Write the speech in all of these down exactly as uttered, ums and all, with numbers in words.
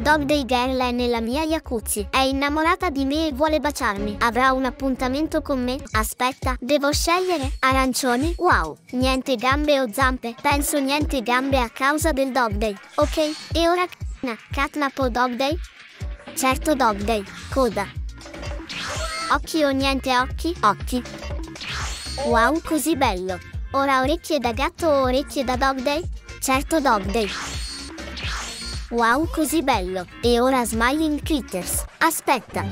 Dog Day Girl è nella mia jacuzzi. È innamorata di me e vuole baciarmi. Avrà un appuntamento con me? Aspetta, devo scegliere. Arancioni? Wow. Niente gambe o zampe? Penso niente gambe a causa del Dog Day. Ok, e ora catnap o Dog Day? Certo Dog Day. Coda. Occhi o niente occhi? Occhi. Wow, così bello. Ora orecchie da gatto o orecchie da Dog Day? Certo Dog Day. Wow, così bello. E ora Smiling Critters. Aspetta.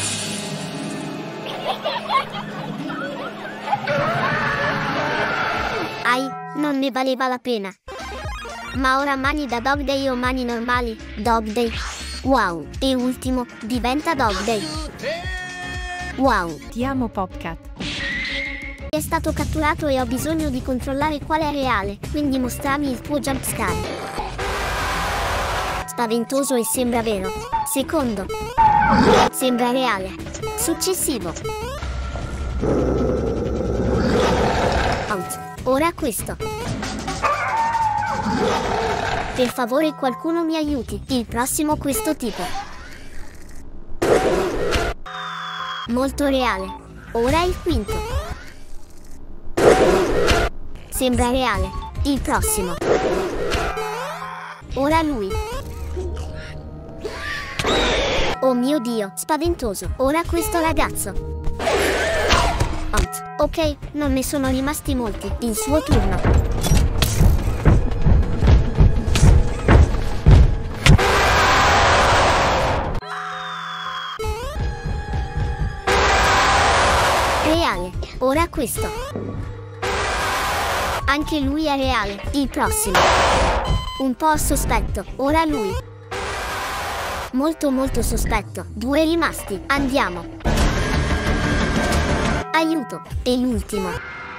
Ai, non ne valeva la pena. Ma ora mani da Dog Day o mani normali? Dog Day. Wow. E ultimo, diventa Dog Day. Wow. Ti amo Popcat. È stato catturato e ho bisogno di controllare quale è reale, quindi mostrami il tuo jumpscare. Spaventoso e sembra vero. Secondo. Sembra reale. Successivo. Out. Ora questo. Per favore qualcuno mi aiuti. Il prossimo questo tipo. Molto reale. Ora il quinto. Sembra reale. Il prossimo. Ora lui. Oh mio Dio, spaventoso. Ora questo ragazzo. Out. Ok, non ne sono rimasti molti. Il suo turno. Reale. Ora questo. Anche lui è reale. Il prossimo. Un po' sospetto. Ora lui. Molto molto sospetto. Due rimasti. Andiamo. Aiuto. E l'ultimo.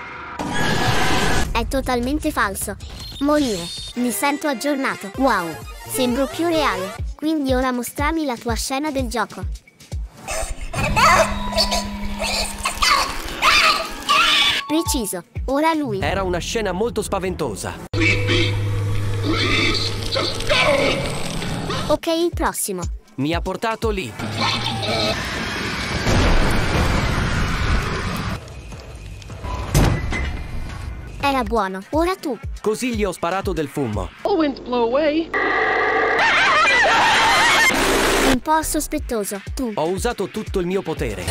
È totalmente falso. Morire. Mi sento aggiornato. Wow. Sembro più reale. Quindi ora mostrami la tua scena del gioco. Preciso. Ora lui. Era una scena molto spaventosa. Ok, il prossimo. Mi ha portato lì. Era buono. Ora tu. Così gli ho sparato del fumo. Un po' sospettoso. Tu. Ho usato tutto il mio potere.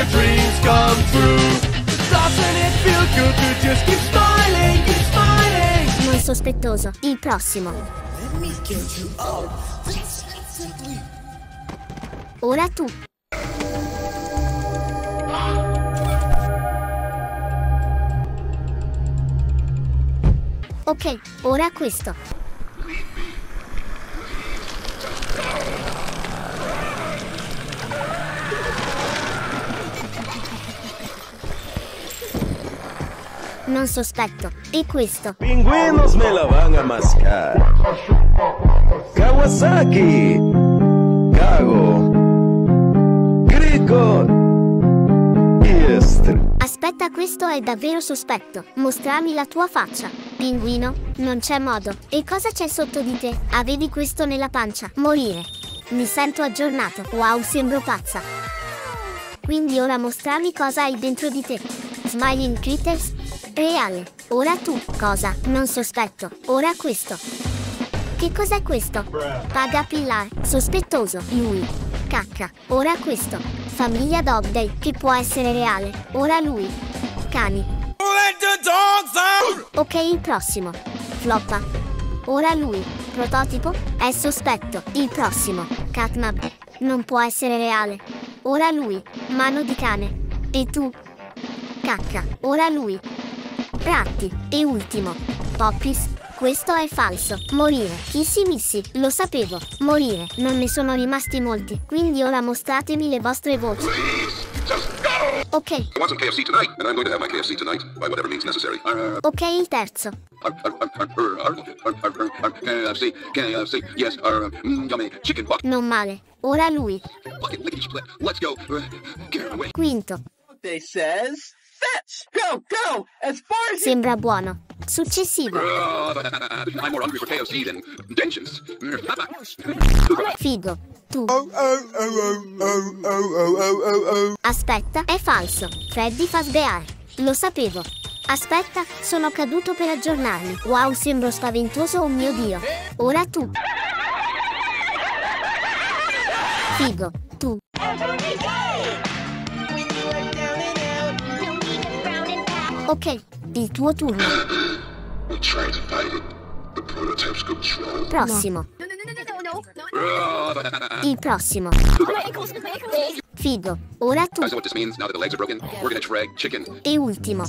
Non sospettoso. Il prossimo. Ora tu. Ok, ora questo. Non sospetto. E questo. Pingüinos me la van a mascar. Kawasaki. Cago. Grico. Iestri. Aspetta, questo è davvero sospetto. Mostrami la tua faccia. Pinguino, non c'è modo. E cosa c'è sotto di te? Avevi questo nella pancia. Morire. Mi sento aggiornato. Wow, sembro pazza. Quindi ora mostrami cosa hai dentro di te. Smiling Critters. Reale. Ora tu. Cosa? Non sospetto. Ora questo. Che cos'è questo? Paga pillar. Sospettoso. Lui. Cacca. Ora questo. Famiglia Dog Day. Che può essere reale. Ora lui. Cani. Ok, il prossimo. Floppa. Ora lui. Prototipo. È sospetto. Il prossimo. Catnap. Non può essere reale. Ora lui. Mano di cane. E tu? Cacca. Ora lui. Ratti. E ultimo. Poppis. Questo è falso. Morire. Kissi missi. Lo sapevo. Morire. Non ne sono rimasti molti. Quindi ora mostratemi le vostre voci. Ok. I want some K F C tonight, and I'm going to have my K F C tonight by whatever means necessary. Ok, il terzo. K F C, K F C, yes, uh, mm, yummy chicken butt. Non male. Ora lui. Bucket lickety split. Let's go. Uh, get away. Quinto. They says fetch. Go, go, as far as you... Sembra buono. Successivo. I'm more hungry for K F C than vengeance. Figo. Tu. Aspetta, è falso. Freddy Fazbear. Lo sapevo. Aspetta, sono caduto per aggiornarmi. Wow, sembro spaventoso, oh mio Dio. Ora tu. Figo. Tu. Ok, il tuo turno. We tried to fight it. The prototype's control. Prossimo. Il prossimo. Figo. Ora tu. I know what this means now that the legs are broken. We're gonna drag chicken. E ultimo.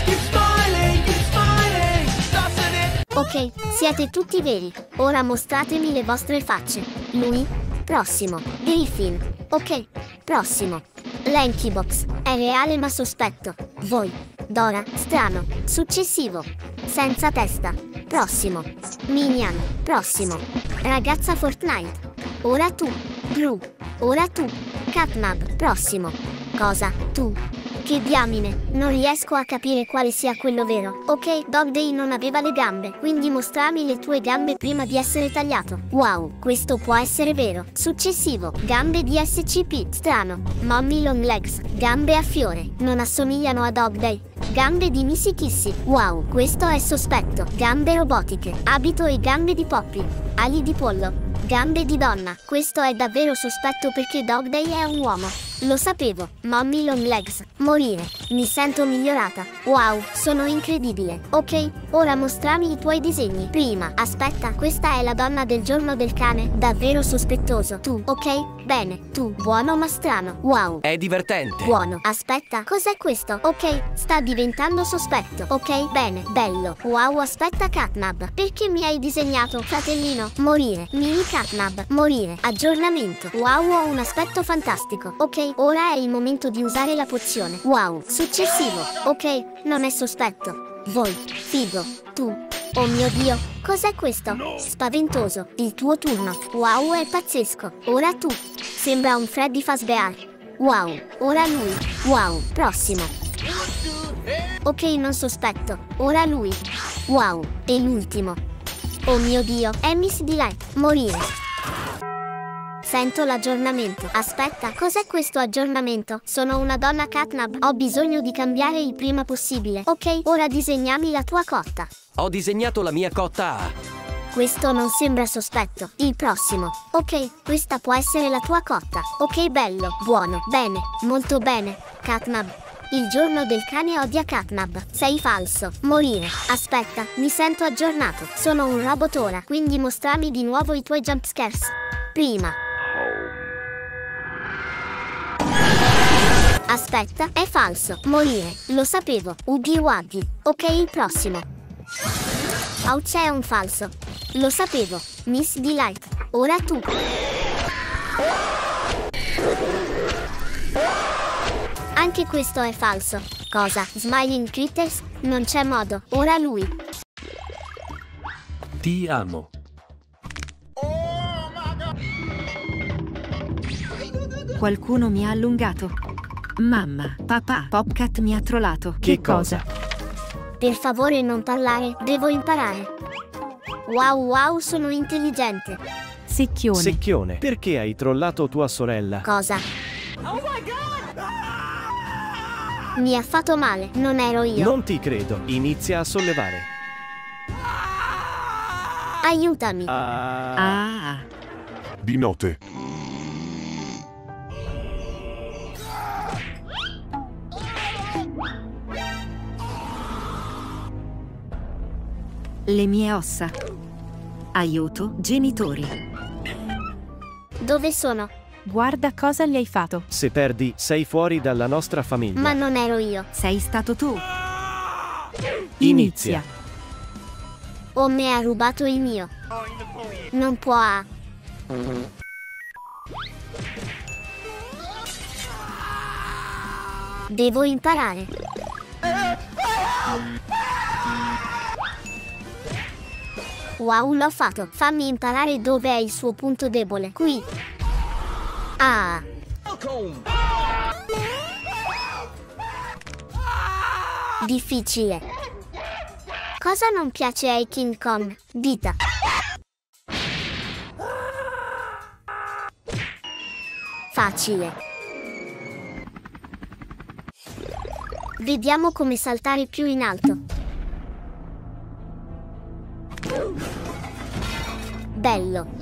Ok, siete tutti veri. Ora mostratemi le vostre facce. Lui. Prossimo. Griffin. Ok. Prossimo. Lankybox. È reale ma sospetto. Voi. Dora. Strano. Successivo. Senza testa. Prossimo. Minion. Prossimo. Ragazza Fortnite. Ora tu. Gru. Ora tu. Catnap. Prossimo. Cosa? Tu. Che diamine, non riesco a capire quale sia quello vero. Ok, Dog Day non aveva le gambe, quindi mostrami le tue gambe prima di essere tagliato. Wow, questo può essere vero. Successivo, gambe di S C P. Strano. Mommy Long Legs. Gambe a fiore. Non assomigliano a Dog Day. Gambe di Missy Kissy. Wow, questo è sospetto. Gambe robotiche. Abito e gambe di Poppy. Ali di pollo. Gambe di donna. Questo è davvero sospetto perché Dog Day è un uomo. Lo sapevo. Mommy Long Legs. Morire. Mi sento migliorata. Wow, sono incredibile. Ok, ora mostrami i tuoi disegni. Prima, aspetta, questa è la donna del giorno del cane. Davvero sospettoso. Tu, ok? Bene. Tu, buono ma strano. Wow. È divertente. Buono. Aspetta, cos'è questo? Ok, sta diventando sospetto. Ok, bene, bello. Wow, aspetta Catnap. Perché mi hai disegnato, fratellino? Morire. Mini Catnap. Morire. Aggiornamento. Wow, ho un aspetto fantastico. Ok, ora è il momento di usare la pozione. Wow. Successivo. Ok, non è sospetto. Voi. Figo. Tu. Oh mio Dio, cos'è questo? Spaventoso. Il tuo turno. Wow, è pazzesco. Ora tu. Sembra un Freddy Fazbear. Wow, ora lui. Wow, prossimo. Ok, non sospetto. Ora lui. Wow, e l'ultimo. Oh mio Dio, è Miss Delight. Morire. Sento l'aggiornamento. Aspetta, cos'è questo aggiornamento? Sono una donna Catnap. Ho bisogno di cambiare il prima possibile. Ok, ora disegnami la tua cotta. Ho disegnato la mia cotta A. Questo non sembra sospetto. Il prossimo. Ok, questa può essere la tua cotta. Ok, bello, buono, bene, molto bene. Catnap. Il giorno del cane odia Catnap. Sei falso. Morire. Aspetta, mi sento aggiornato. Sono un robot ora, quindi mostrami di nuovo i tuoi jumpscares. Prima. Aspetta, è falso. Morire. Lo sapevo. Ughi Wuggy. Ok, il prossimo. Oh, c'è un falso. Lo sapevo. Miss Delight. Ora tu. Anche questo è falso. Cosa? Smiling Critters? Non c'è modo. Ora lui. Ti amo. Qualcuno mi ha allungato. Mamma, papà, Popcat mi ha trollato. Che cosa? Per favore non parlare, devo imparare. Wow wow, sono intelligente. Secchione. Secchione, perché hai trollato tua sorella? Cosa? Mi ha fatto male, non ero io. Non ti credo, inizia a sollevare. Aiutami. Ah. Ah. Di notte. Le mie ossa. Aiuto, genitori. Dove sono? Guarda cosa gli hai fatto. Se perdi, sei fuori dalla nostra famiglia. Ma non ero io. Sei stato tu. Inizia. O me ha rubato il mio. Non può a. Devo imparare. Wow, l'ho fatto. Fammi imparare dove è il suo punto debole. Qui. Ah. Difficile. Cosa non piace ai King Kong? Vita. Facile. Vediamo come saltare più in alto. Bello.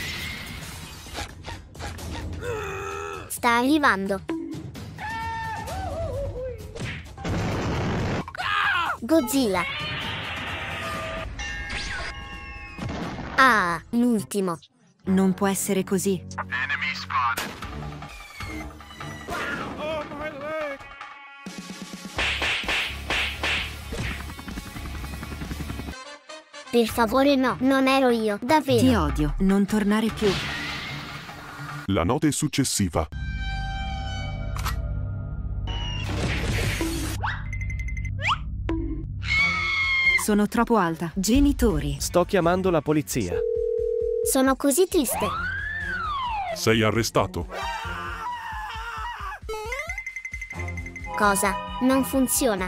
Sta arrivando. Godzilla. Ah, l'ultimo. Non può essere così. Per favore no, non ero io, davvero. Ti odio, non tornare più. La notte successiva. Sono troppo alta. Genitori. Sto chiamando la polizia. Sono così triste. Sei arrestato. Cosa? Non funziona.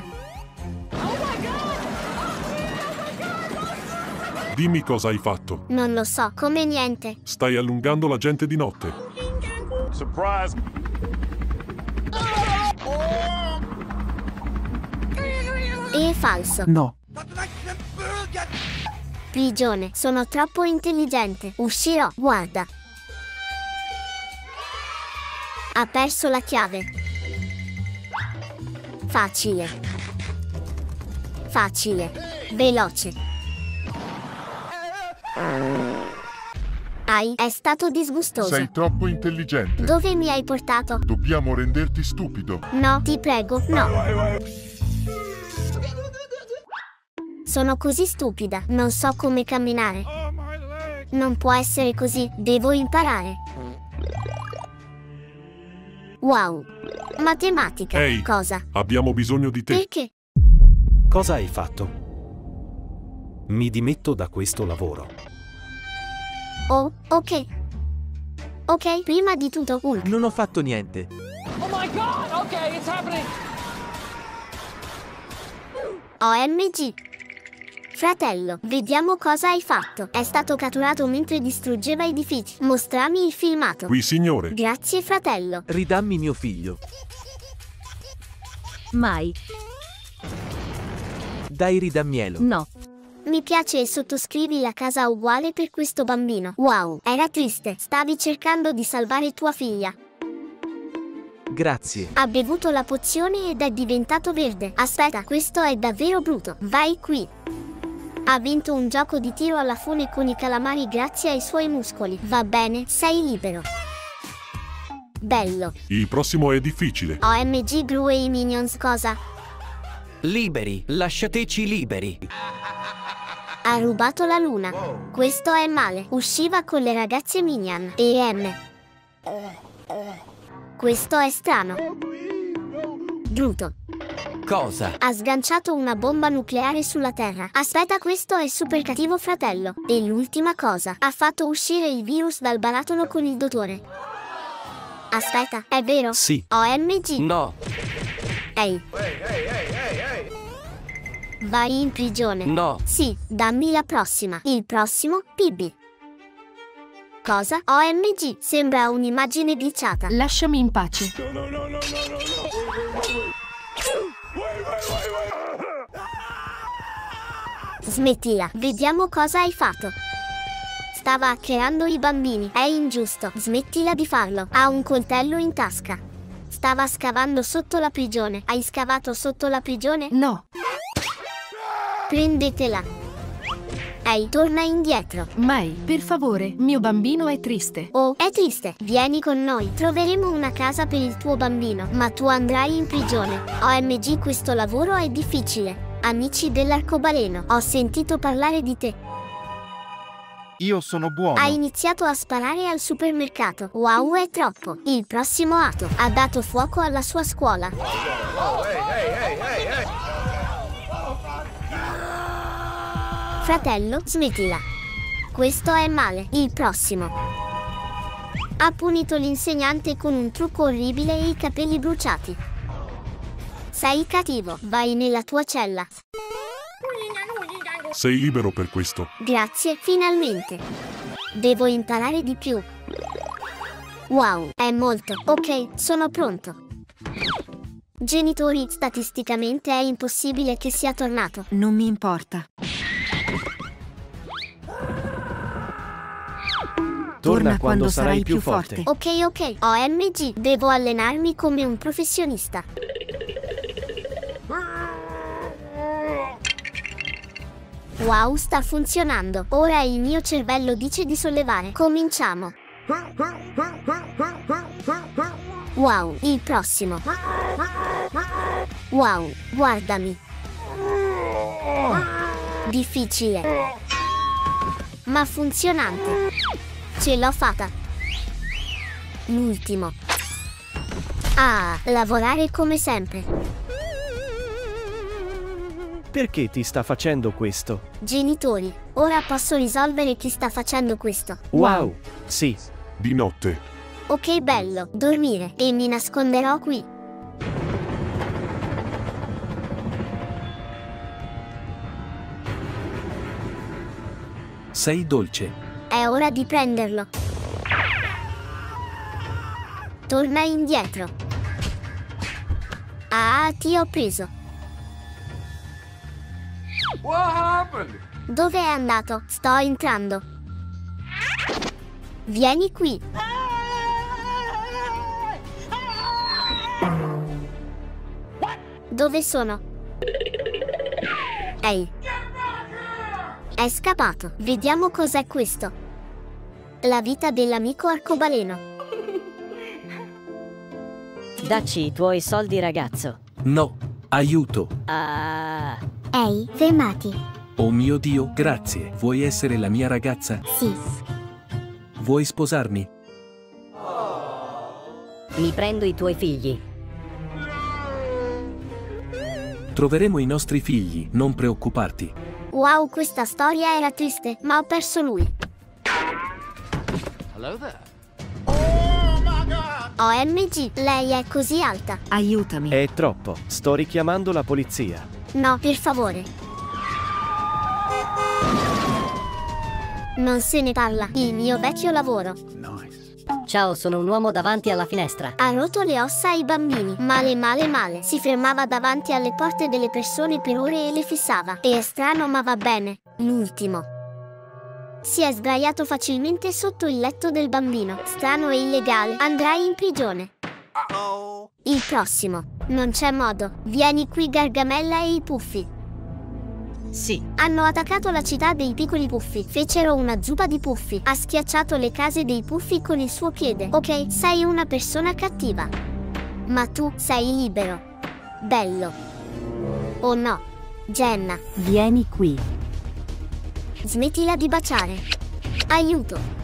Dimmi cosa hai fatto. Non lo so, come niente. Stai allungando la gente di notte. Surprise! E è falso. No. Prigione, sono troppo intelligente. Uscirò, guarda. Ha perso la chiave. Facile. Facile. Veloce. Ai, è stato disgustoso. Sei troppo intelligente. Dove mi hai portato? Dobbiamo renderti stupido. No, ti prego, no. Sono così stupida, non so come camminare. Non può essere così, devo imparare. Wow. Matematica. Ehi, cosa? Abbiamo bisogno di te. Perché? Cosa hai fatto? Mi dimetto da questo lavoro. Oh, ok. Ok, prima di tutto Hulk. Non ho fatto niente. Oh my god, ok, it's happening. O M G. Fratello, vediamo cosa hai fatto. È stato catturato mentre distruggeva edifici. Mostrami il filmato. Qui, signore. Grazie, fratello. Ridammi mio figlio. Mai. Dai, ridammielo. No. Mi piace e sottoscrivi la casa uguale per questo bambino. Wow, era triste. Stavi cercando di salvare tua figlia. Grazie. Ha bevuto la pozione ed è diventato verde. Aspetta, questo è davvero brutto. Vai qui. Ha vinto un gioco di tiro alla fune con i calamari grazie ai suoi muscoli. Va bene, sei libero. Bello. Il prossimo è difficile. O M G Gru e i Minions cosa? Liberi, lasciateci liberi. Ha rubato la luna. Questo è male. Usciva con le ragazze Minion. E M. Questo è strano. Brutto. Cosa? Ha sganciato una bomba nucleare sulla Terra. Aspetta, questo è super cattivo, fratello. E l'ultima cosa. Ha fatto uscire il virus dal barattolo con il dottore. Aspetta, è vero? Sì. O M G. No. Ehi. Vai in prigione. No. Sì, dammi la prossima. Il prossimo, P B. Cosa? O M G. Sembra un'immagine glitchata. Lasciami in pace. Smettila, vediamo cosa hai fatto. Stava hackerando i bambini. È ingiusto. Smettila di farlo. Ha un coltello in tasca. Stava scavando sotto la prigione. Hai scavato sotto la prigione? No. Prendetela. Ehi, torna indietro. Mai. Per favore, mio bambino è triste. Oh, è triste. Vieni con noi. Troveremo una casa per il tuo bambino, ma tu andrai in prigione. O M G, questo lavoro è difficile. Amici dell'arcobaleno, ho sentito parlare di te. Io sono buono. Ha iniziato a sparare al supermercato. Wow, è troppo. Il prossimo atto. Ha dato fuoco alla sua scuola. Fratello, smettila. Questo è male. Il prossimo. Ha punito l'insegnante con un trucco orribile e i capelli bruciati. Sei cattivo. Vai nella tua cella. Sei libero per questo. Grazie, finalmente. Devo imparare di più. Wow, è molto. Ok, sono pronto. Genitori, statisticamente è impossibile che sia tornato. Non mi importa. Torna quando sarai più forte. Ok, ok. O M G, devo allenarmi come un professionista. Wow, sta funzionando. Ora il mio cervello dice di sollevare. Cominciamo. Wow, il prossimo. Wow, guardami. Difficile, ma funzionante. Ce l'ho fatta. L'ultimo. Ah, lavorare come sempre. Perché ti sta facendo questo? Genitori, ora posso risolvere chi sta facendo questo. Wow, sì. Di notte. Ok, bello, dormire. E mi nasconderò qui. Sei dolce. È ora di prenderlo. Torna indietro. Ah, ti ho preso. What happened? Dove è andato? Sto entrando. Vieni qui. Dove sono? Ehi. È scappato. Vediamo cos'è questo. La vita dell'amico arcobaleno. Dacci i tuoi soldi, ragazzo. No, aiuto. Ah. Ehi, fermati. Oh mio Dio, grazie. Vuoi essere la mia ragazza? Sì. Vuoi sposarmi? Mi prendo i tuoi figli. Troveremo i nostri figli, non preoccuparti. Wow, questa storia era triste, ma ho perso lui. Hello there. O M G, lei è così alta. Aiutami. È troppo. Sto richiamando la polizia. No, per favore. Non se ne parla. Il mio vecchio lavoro. Ciao, sono un uomo davanti alla finestra. Ha rotto le ossa ai bambini. Male, male, male. Si fermava davanti alle porte delle persone per ore e le fissava. E è strano, ma va bene. L'ultimo. Si è sdraiato facilmente sotto il letto del bambino. Strano e illegale. Andrai in prigione. Uh-oh. Il prossimo. Non c'è modo. Vieni qui, Gargamella e i puffi. Sì. Hanno attaccato la città dei piccoli puffi. Fecero una zuppa di puffi. Ha schiacciato le case dei puffi con il suo piede. Ok, sei una persona cattiva. Ma tu sei libero. Bello. Oh no. Jenna. Vieni qui. Smettila di baciare. Aiuto.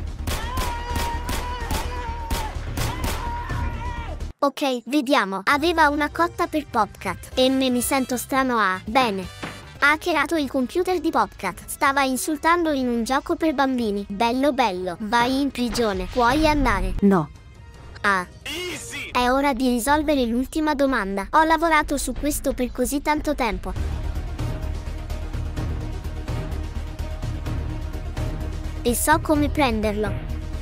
Ok, vediamo. Aveva una cotta per Popcat. E me mi sento strano a... Bene. Ha hackerato il computer di Popcat. Stava insultando in un gioco per bambini. Bello bello. Vai in prigione. Puoi andare. No. Ah. È ora di risolvere l'ultima domanda. Ho lavorato su questo per così tanto tempo. E so come prenderlo.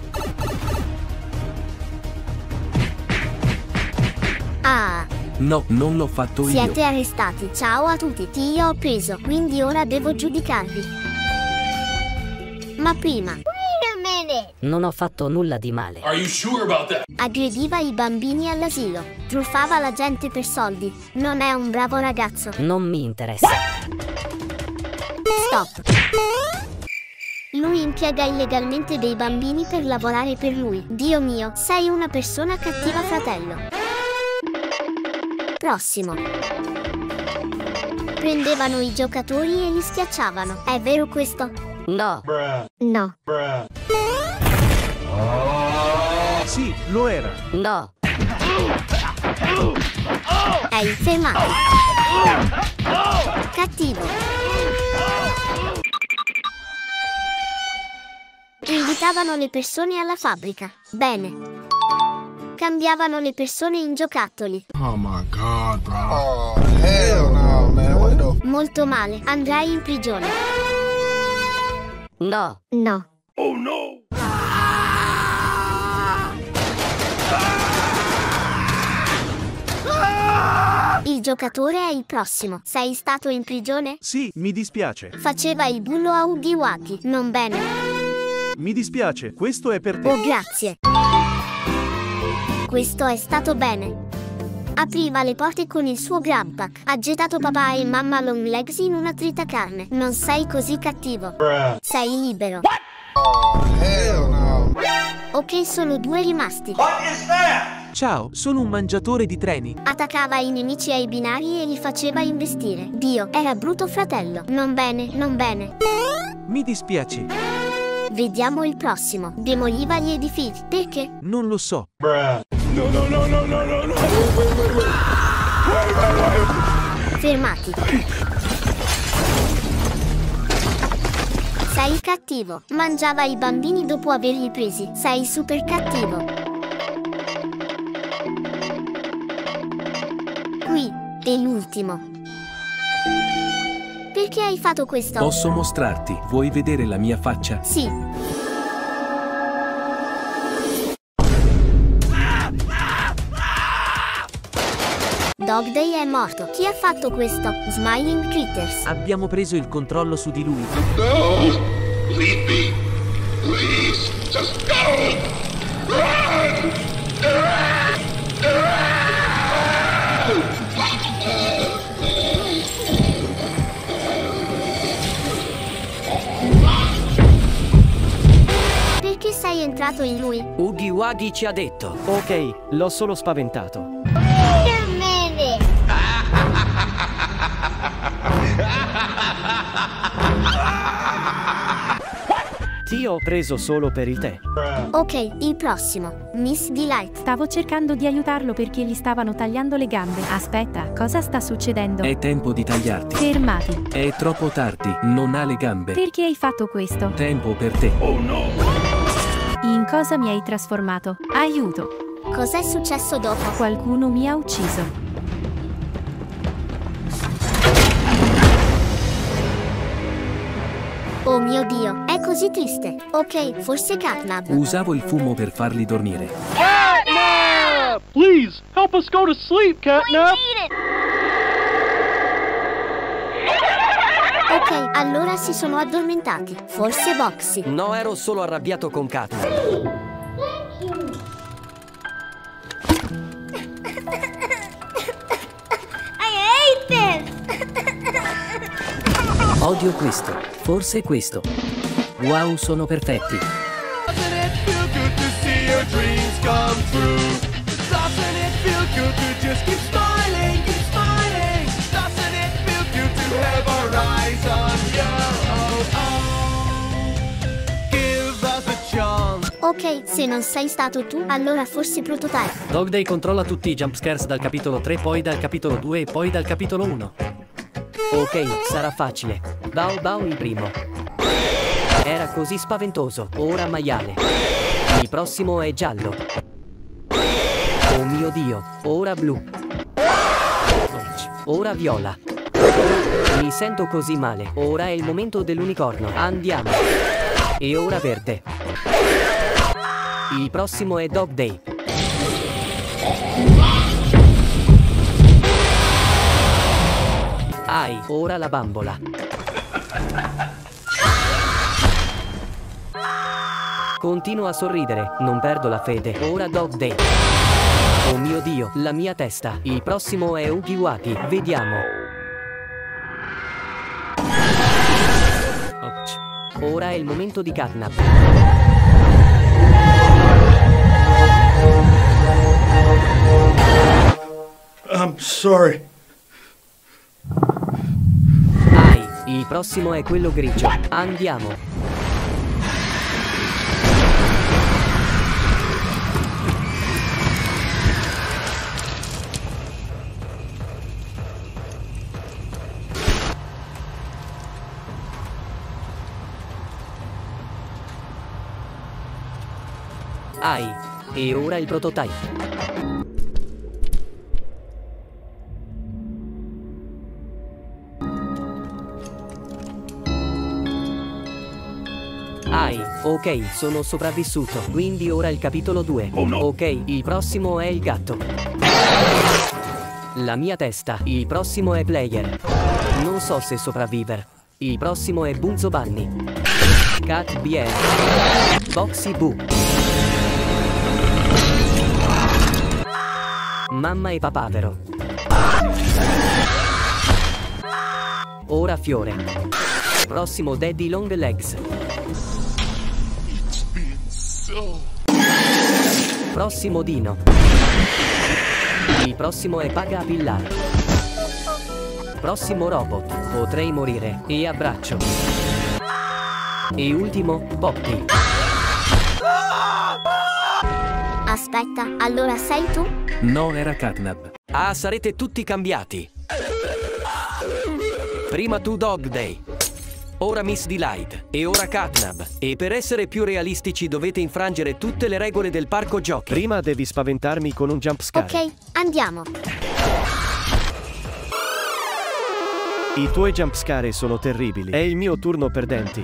Ah. No, non l'ho fatto io. Siete arrestati. Ciao a tutti. Ti ho preso. Quindi ora devo giudicarvi. Ma prima. Non ho fatto nulla di male. Are you sure about that? Aggrediva i bambini all'asilo. Truffava la gente per soldi. Non è un bravo ragazzo. Non mi interessa. Stop. Lui impiega illegalmente dei bambini per lavorare per lui. Dio mio, sei una persona cattiva, fratello. Prossimo. Prendevano i giocatori e li schiacciavano. È vero questo? No. No. Sì, lo era. No. Ehi, fermati. Cattivo. Invitavano le persone alla fabbrica. Bene. Cambiavano le persone in giocattoli. Oh my god, bro. Oh, hell no, man. What the... Molto male. Andrai in prigione. No. No. Oh no! Il giocatore è il prossimo. Sei stato in prigione? Sì, mi dispiace. Faceva il bullo a Ugiwaki. Non bene. Mi dispiace, questo è per te. Oh, grazie. Questo è stato bene. Apriva le porte con il suo grandpack. Ha gettato papà e mamma Longlegs in una tritacarne. Non sei così cattivo. Bruh. Sei libero. What? Oh, hell no. Ok, sono due rimasti. What is that? Ciao, sono un mangiatore di treni. Attaccava i nemici ai binari e li faceva investire. Dio, era brutto fratello. Non bene, non bene. Mi dispiace. Vediamo il prossimo. Demoliva gli edifici. Perché? Non lo so. Bruh. No, no, no, no, no, no, no. Fermati. Sei cattivo. Mangiava i bambini dopo averli presi. Sei super cattivo. Qui è l'ultimo. Perché hai fatto questo? Posso mostrarti? Vuoi vedere la mia faccia? Sì. Dog Day è morto. Chi ha fatto questo? Smiling Critters. Abbiamo preso il controllo su di lui. No! Leave me! Please! Just go! Run! Perché sei entrato in lui? Ugiwagi ci ha detto. Ok, l'ho solo spaventato. Ti ho preso solo per il tè. Ok, il prossimo. Miss Delight. Stavo cercando di aiutarlo perché gli stavano tagliando le gambe. Aspetta, cosa sta succedendo? È tempo di tagliarti. Fermati. È troppo tardi, non ha le gambe. Perché hai fatto questo? Tempo per te. Oh no! In cosa mi hai trasformato? Aiuto! Cos'è successo dopo? Qualcuno mi ha ucciso. Oh mio Dio, è così triste. Ok, forse Catnap. Usavo il fumo per farli dormire. Catnap! Please, help us go to sleep, Catnap! Ok, allora si sono addormentati. Forse Boxy. No, ero solo arrabbiato con Catnap. Odio questo, forse questo. Wow, sono perfetti. Ok, se non sei stato tu, allora forse Prototype. Dog Day controlla tutti i jumpscares dal capitolo tre, poi dal capitolo due e poi dal capitolo uno. Ok, sarà facile. Bao Bao il primo. Era così spaventoso. Ora maiale. Il prossimo è giallo. Oh mio Dio. Ora blu. Ora viola. Mi sento così male. Ora è il momento dell'unicorno. Andiamo. E ora verde. Il prossimo è Dog Day. Ai, ora la bambola. Continuo a sorridere, non perdo la fede. Ora Dog Day. Oh mio Dio, la mia testa. Il prossimo è Ugiwaki. Vediamo. Ouch. Ora è il momento di Catnap. I'm sorry. Ai, il prossimo è quello grigio. Andiamo. Ai, e ora il prototype. Ok, sono sopravvissuto. Quindi ora il capitolo due. Oh no. Ok, il prossimo è il gatto. La mia testa. Il prossimo è Player. Non so se sopravvivere. Il prossimo è Bunzo Bunny. Cat B R. Boxy Boo. Mamma e papavero. Ora Fiore. Prossimo Daddy Long Legs. Prossimo Dino. Il prossimo è Paga a Pillar. Prossimo Robot. Potrei morire. E abbraccio. E ultimo Poppy. Aspetta, allora sei tu? No, era Catnap. Ah, sarete tutti cambiati. Prima tu Dog Day. Ora Miss Delight. E ora Catnap. E per essere più realistici dovete infrangere tutte le regole del parco giochi. Prima devi spaventarmi con un jumpscare. Ok, andiamo. I tuoi jumpscare sono terribili. È il mio turno perdenti.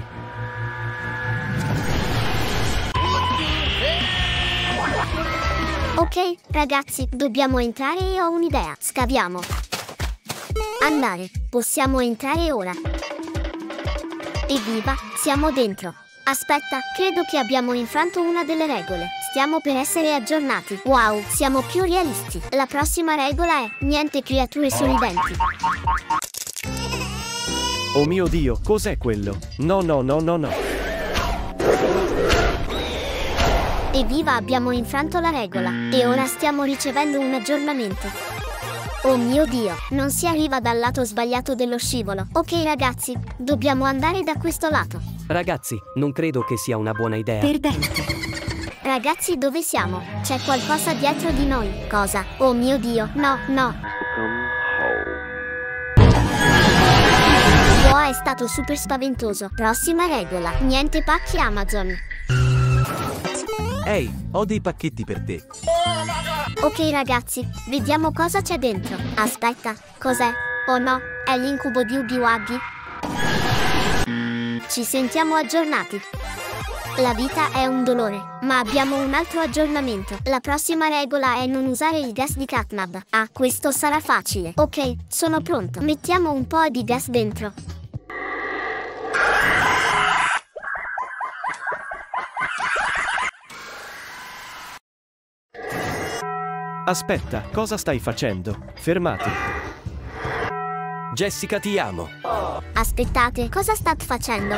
Ok, ragazzi, dobbiamo entrare e ho un'idea. Scaviamo. Andare. Possiamo entrare ora. Evviva, siamo dentro. Aspetta, credo che abbiamo infranto una delle regole. Stiamo per essere aggiornati. Wow, siamo più realisti. La prossima regola è niente creature sorridenti. Oh mio Dio, cos'è quello? No, no, no, no, no. Evviva, abbiamo infranto la regola. E ora stiamo ricevendo un aggiornamento. Oh mio Dio, non si arriva dal lato sbagliato dello scivolo. Ok ragazzi, dobbiamo andare da questo lato. Ragazzi, non credo che sia una buona idea. Perdente. Ragazzi, dove siamo? C'è qualcosa dietro di noi. Cosa? Oh mio Dio, no, no. Wow, è stato super spaventoso. Prossima regola, niente pacchi Amazon. Ehi, ho dei pacchetti per te. Ok ragazzi, vediamo cosa c'è dentro. Aspetta, cos'è? Oh no, è l'incubo di Oogie Wuggy. Ci sentiamo aggiornati. La vita è un dolore, ma abbiamo un altro aggiornamento. La prossima regola è non usare il gas di Catnap. Ah, questo sarà facile. Ok, sono pronto. Mettiamo un po' di gas dentro. Aspetta, cosa stai facendo? Fermati. Jessica, ti amo. Aspettate, cosa state facendo?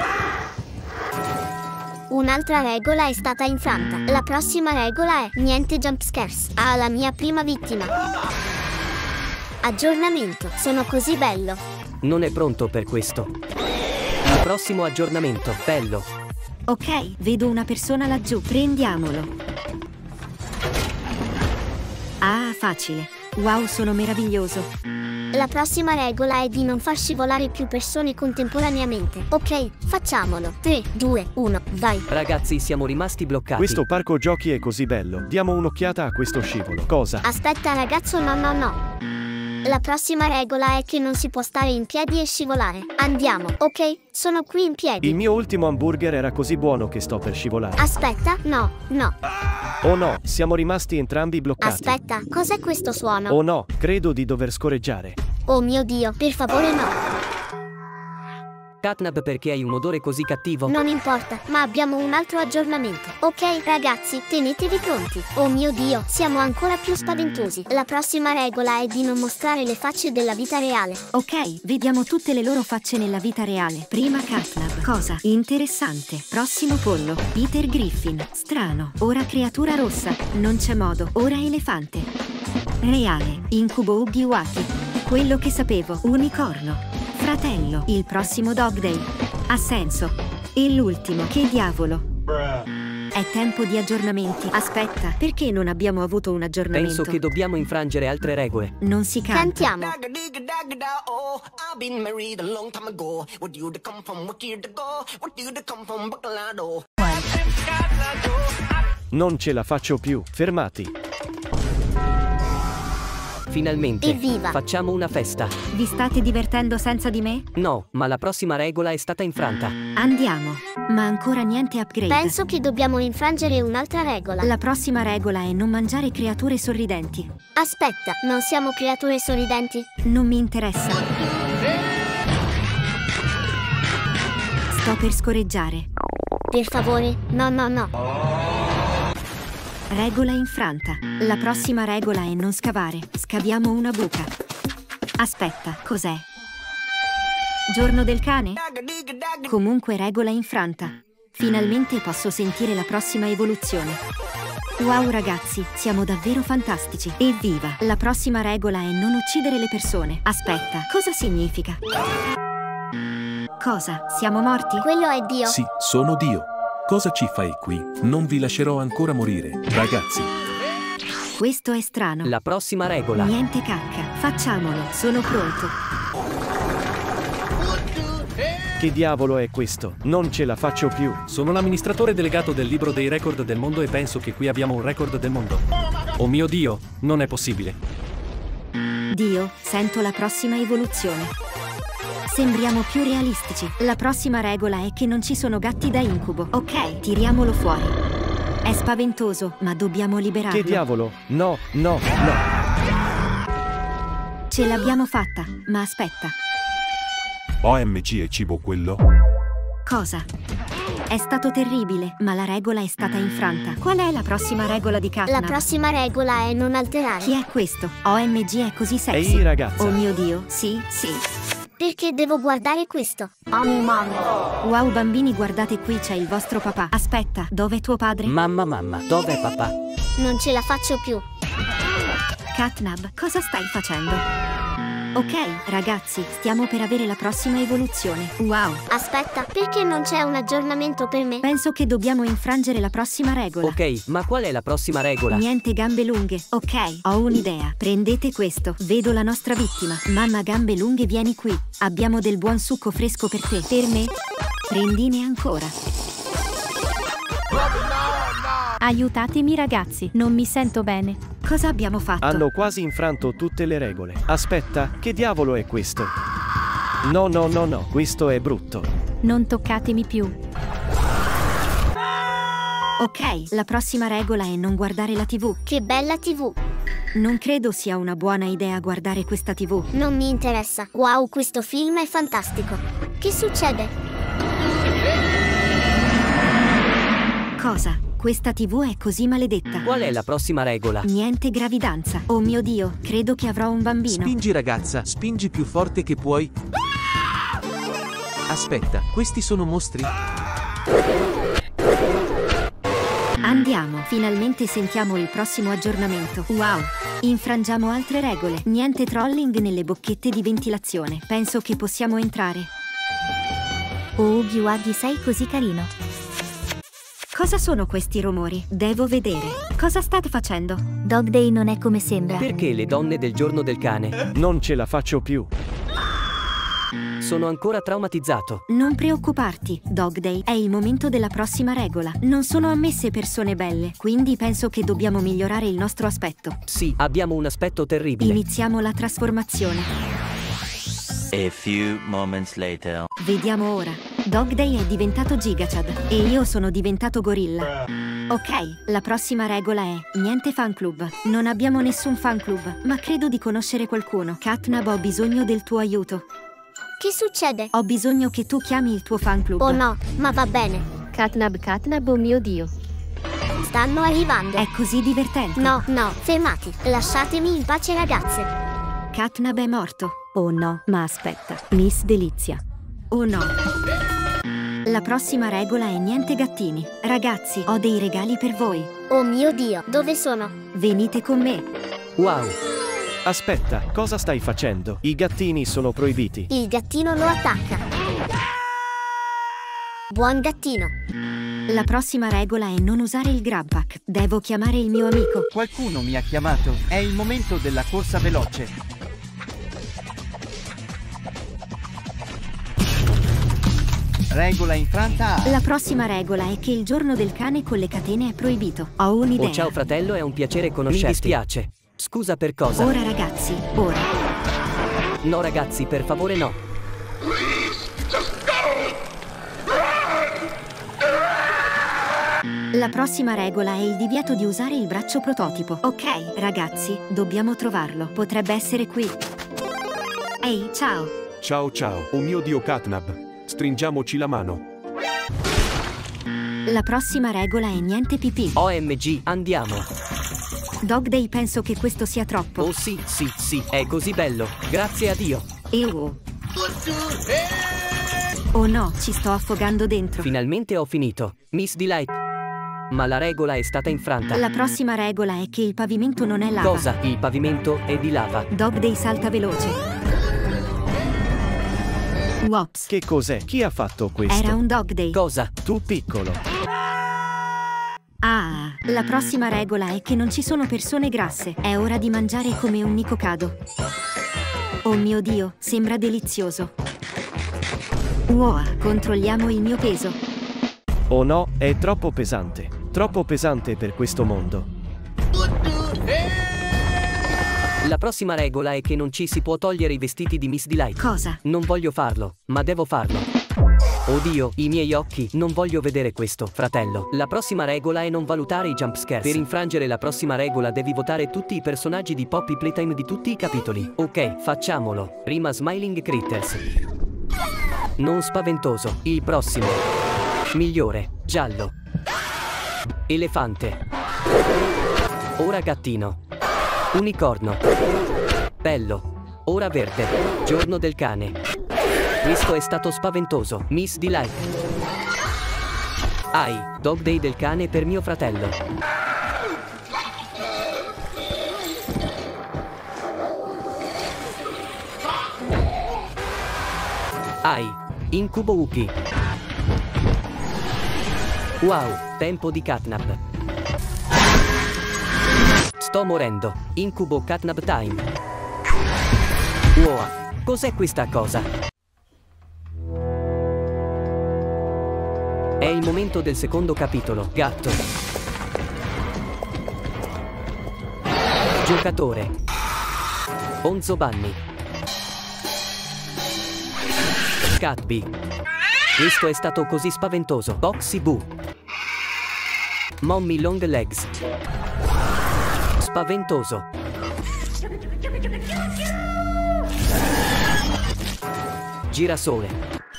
Un'altra regola è stata infranta. La prossima regola è niente jumpscares. Ah, la mia prima vittima. Aggiornamento, sono così bello. Non è pronto per questo. Il prossimo aggiornamento, bello. Ok, vedo una persona laggiù, prendiamolo. Ah, facile. Wow, sono meraviglioso. La prossima regola è di non far scivolare più persone contemporaneamente. Ok, facciamolo. tre, due, uno, vai. Ragazzi, siamo rimasti bloccati. Questo parco giochi è così bello. Diamo un'occhiata a questo scivolo. Cosa? Aspetta ragazzo, no no no. La prossima regola è che non si può stare in piedi e scivolare. Andiamo, ok? Sono qui in piedi. Il mio ultimo hamburger era così buono che sto per scivolare. Aspetta, no, no. Oh no, siamo rimasti entrambi bloccati. Aspetta, cos'è questo suono? Oh no, credo di dover scorreggiare. Oh mio Dio, per favore no. Catnap, perché hai un odore così cattivo? Non importa, ma abbiamo un altro aggiornamento. Ok, ragazzi, tenetevi pronti. Oh mio Dio, siamo ancora più spaventosi. La prossima regola è di non mostrare le facce della vita reale. Ok, vediamo tutte le loro facce nella vita reale. Prima Catnap. Cosa? Interessante. Prossimo pollo. Peter Griffin. Strano. Ora creatura rossa. Non c'è modo. Ora elefante. Reale. Incubo Oogie Wuggy. Quello che sapevo. Unicorno. Fratello, il prossimo Dog Day. Ha senso. E l'ultimo, che diavolo. È tempo di aggiornamenti. Aspetta, perché non abbiamo avuto un aggiornamento? Penso che dobbiamo infrangere altre regole. Non si canta. Cantiamo. Non ce la faccio più. Fermati. Finalmente. Evviva! Facciamo una festa. Vi state divertendo senza di me? No, ma la prossima regola è stata infranta. Andiamo. Ma ancora niente upgrade. Penso che dobbiamo infrangere un'altra regola. La prossima regola è non mangiare creature sorridenti. Aspetta, non siamo creature sorridenti? Non mi interessa. Sto per scorreggiare. Per favore, no no no. Regola infranta. La prossima regola è non scavare. Scaviamo una buca. Aspetta, cos'è? Giorno del cane? Comunque regola infranta. Finalmente posso sentire la prossima evoluzione. Wow ragazzi, siamo davvero fantastici. Evviva! La prossima regola è non uccidere le persone. Aspetta, cosa significa? Cosa? Siamo morti? Quello è Dio. Sì, sono Dio. Cosa ci fai qui? Non vi lascerò ancora morire, ragazzi. Questo è strano. La prossima regola. Niente cacca. Facciamolo. Sono pronto. Che diavolo è questo? Non ce la faccio più. Sono l'amministratore delegato del libro dei record del mondo e penso che qui abbiamo un record del mondo. Oh mio Dio, non è possibile. Dio, sento la prossima evoluzione. Sembriamo più realistici. La prossima regola è che non ci sono gatti da incubo. Ok, tiriamolo fuori. È spaventoso, ma dobbiamo liberarlo. Che diavolo? No, no, no. Ce l'abbiamo fatta, ma aspetta. O M G è cibo quello? Cosa? È stato terribile, ma la regola è stata infranta. Qual è la prossima regola di Catnap? La prossima regola è non alterare. Chi è questo? O M G è così sexy. Ehi ragazza. Oh mio Dio, sì, sì. Perché devo guardare questo? Oh mamma. Wow bambini, guardate qui, c'è il vostro papà. Aspetta, dov'è tuo padre? Mamma mamma, dov'è papà? Non ce la faccio più. Catnap, cosa stai facendo? Ok, ragazzi, stiamo per avere la prossima evoluzione. Wow. Aspetta, perché non c'è un aggiornamento per me? Penso che dobbiamo infrangere la prossima regola. Ok, ma qual è la prossima regola? Niente gambe lunghe. Ok, ho un'idea. Prendete questo. Vedo la nostra vittima. Mamma gambe lunghe, vieni qui. Abbiamo del buon succo fresco per te. Per me? Prendine ancora. Aiutatemi ragazzi, non mi sento bene. Cosa abbiamo fatto? Hanno quasi infranto tutte le regole. Aspetta, che diavolo è questo? No, no, no, no, questo è brutto. Non toccatemi più. Ok, la prossima regola è non guardare la tivù. Che bella tivù. Non credo sia una buona idea guardare questa tivù. Non mi interessa. Wow, questo film è fantastico. Che succede? Cosa? Questa tivù è così maledetta. Qual è la prossima regola? Niente gravidanza. Oh mio Dio, credo che avrò un bambino. Spingi ragazza, spingi più forte che puoi. Aspetta, questi sono mostri? Andiamo, finalmente sentiamo il prossimo aggiornamento. Wow, infrangiamo altre regole. Niente trolling nelle bocchette di ventilazione. Penso che possiamo entrare. Oh Uggy Wuggy, sei così carino. Cosa sono questi rumori? Devo vedere. Cosa state facendo? Dog Day non è come sembra. Perché le donne del giorno del cane? Non ce la faccio più. Sono ancora traumatizzato. Non preoccuparti, Dog Day. È il momento della prossima regola. Non sono ammesse persone belle, quindi penso che dobbiamo migliorare il nostro aspetto. Sì, abbiamo un aspetto terribile. Iniziamo la trasformazione. A few moments later. Vediamo ora. Dog Day è diventato Gigachad e io sono diventato gorilla. Ok, la prossima regola è niente fan club. Non abbiamo nessun fan club, ma credo di conoscere qualcuno. Catnap, ho bisogno del tuo aiuto. Che succede? Ho bisogno che tu chiami il tuo fan club. Oh no, ma va bene. Catnap, Catnap, oh mio Dio. Stanno arrivando. È così divertente. No, no, fermati. Lasciatemi in pace ragazze. Catnap è morto. Oh no, ma aspetta. Miss Delizia. Oh no. La prossima regola è niente gattini. Ragazzi, ho dei regali per voi. Oh mio Dio, dove sono? Venite con me. Wow. Aspetta, cosa stai facendo? I gattini sono proibiti. Il gattino lo attacca. Buon gattino. La prossima regola è non usare il grab pack. Devo chiamare il mio amico. Qualcuno mi ha chiamato. È il momento della corsa veloce. Regola infranta A. La prossima regola è che il giorno del cane con le catene è proibito. Ho un'idea. Oh ciao fratello, è un piacere conoscerti. Mi dispiace. Scusa per cosa? Ora ragazzi, ora. No ragazzi, per favore no. La prossima regola è il divieto di usare il braccio prototipo. Ok, ragazzi, dobbiamo trovarlo. Potrebbe essere qui. Ehi, ciao. Ciao ciao, oh mio Dio Catnab. Stringiamoci la mano. La prossima regola è niente pipì. O M G, andiamo. Dog Day, penso che questo sia troppo. Oh sì, sì, sì, è così bello. Grazie a Dio. E oh. Oh no, ci sto affogando dentro. Finalmente ho finito. Miss Delight. Ma la regola è stata infranta. La prossima regola è che il pavimento non è lava. Cosa? Il pavimento è di lava. Dog Day salta veloce. Wops. Che cos'è? Chi ha fatto questo? Era un Dog Day. Cosa? Tu piccolo. Ah, la prossima regola è che non ci sono persone grasse. È ora di mangiare come un nicocado. Oh mio Dio, sembra delizioso. Wow, controlliamo il mio peso. Oh no, è troppo pesante. Troppo pesante per questo mondo. La prossima regola è che non ci si può togliere i vestiti di Miss Delight. Cosa? Non voglio farlo, ma devo farlo. Oddio, i miei occhi, non voglio vedere questo, fratello. La prossima regola è non valutare i jumpscares. Per infrangere la prossima regola devi votare tutti i personaggi di Poppy Playtime di tutti i capitoli. Ok, facciamolo. Prima Smiling Critters. Non spaventoso. Il prossimo. Migliore. Giallo. Elefante. Ora gattino. Unicorno. Bello. Ora verde. Giorno del cane. Questo è stato spaventoso. Miss Delight. Ai, Dog Day del cane per mio fratello. Ai, Incubo Uki. Wow, tempo di Catnab. Sto morendo. Incubo Catnab time. Wow, cos'è questa cosa? È il momento del secondo capitolo. Gatto. Giocatore. Bonzo Bunny. Catby. Questo è stato così spaventoso. Boxy Boo. Mommy Long Legs. Spaventoso. Girasole.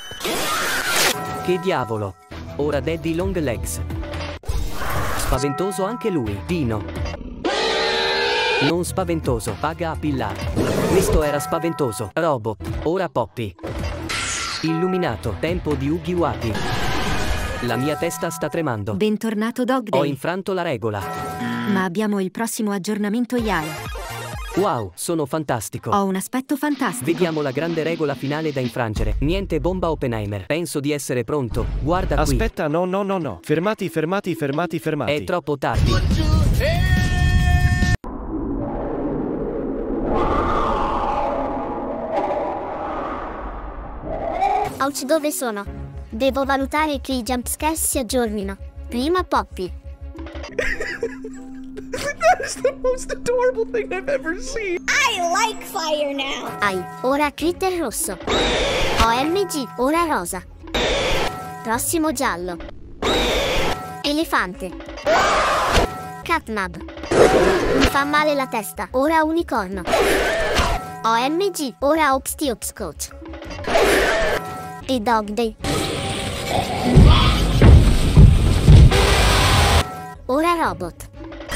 Che diavolo. Ora Daddy Long Legs. Spaventoso anche lui. Dino. Non spaventoso. Paga a pillare. Questo era spaventoso. Robot. Ora Poppy. Illuminato. Tempo di Ughi Wuggy. La mia testa sta tremando. Bentornato Dog Day. Ho infranto la regola. Ma abbiamo il prossimo aggiornamento I A E. Wow, sono fantastico. Ho un aspetto fantastico. Vediamo la grande regola finale da infrangere. Niente bomba Oppenheimer. Penso di essere pronto. Guarda qui. Aspetta, no, no, no, no. Fermati, fermati, fermati, fermati. È troppo tardi. Ouch, dove sono? Devo valutare che i jumpscare si aggiornino. Prima Poppy. That is the most adorable thing I've ever seen. I like fire now. Ai, ora Critter rosso. O M G, ora rosa. Prossimo giallo. Elefante. Catnab. Mi fa male la testa. Ora unicorno. O M G, ora Opsti Opscoach. E Dog Day. Ora robot.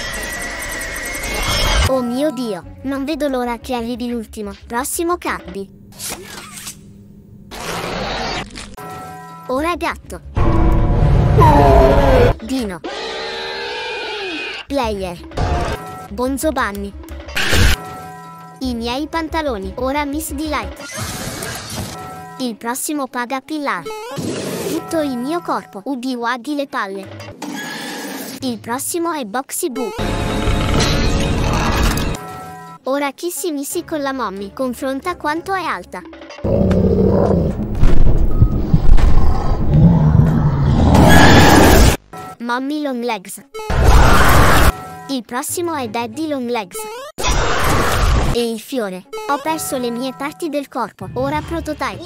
Oh mio Dio, non vedo l'ora che arrivi l'ultimo. Prossimo Catby. Ora gatto. Dino. Player. Bonzo Bunny. I miei pantaloni. Ora Miss Delight. Il prossimo paga pillare. Tutto il mio corpo. Ughi Wuggy le palle. Il prossimo è Boxy Boo. Ora Kissy Missy con la mommy. Confronta quanto è alta. Mommy Long Legs. Il prossimo è Daddy Long Legs. E il fiore. Ho perso le mie parti del corpo. Ora prototype.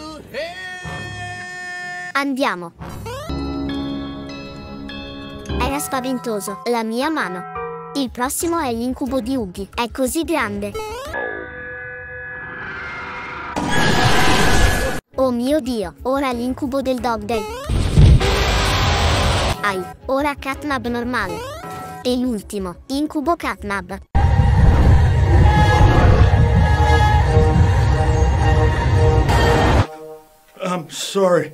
Andiamo. Era spaventoso. La mia mano. Il prossimo è l'incubo di Ugly. È così grande. Oh mio Dio. Ora l'incubo del Dog Day. Ai. Ora Catnap normale. E l'ultimo. Incubo Catnap. I'm sorry.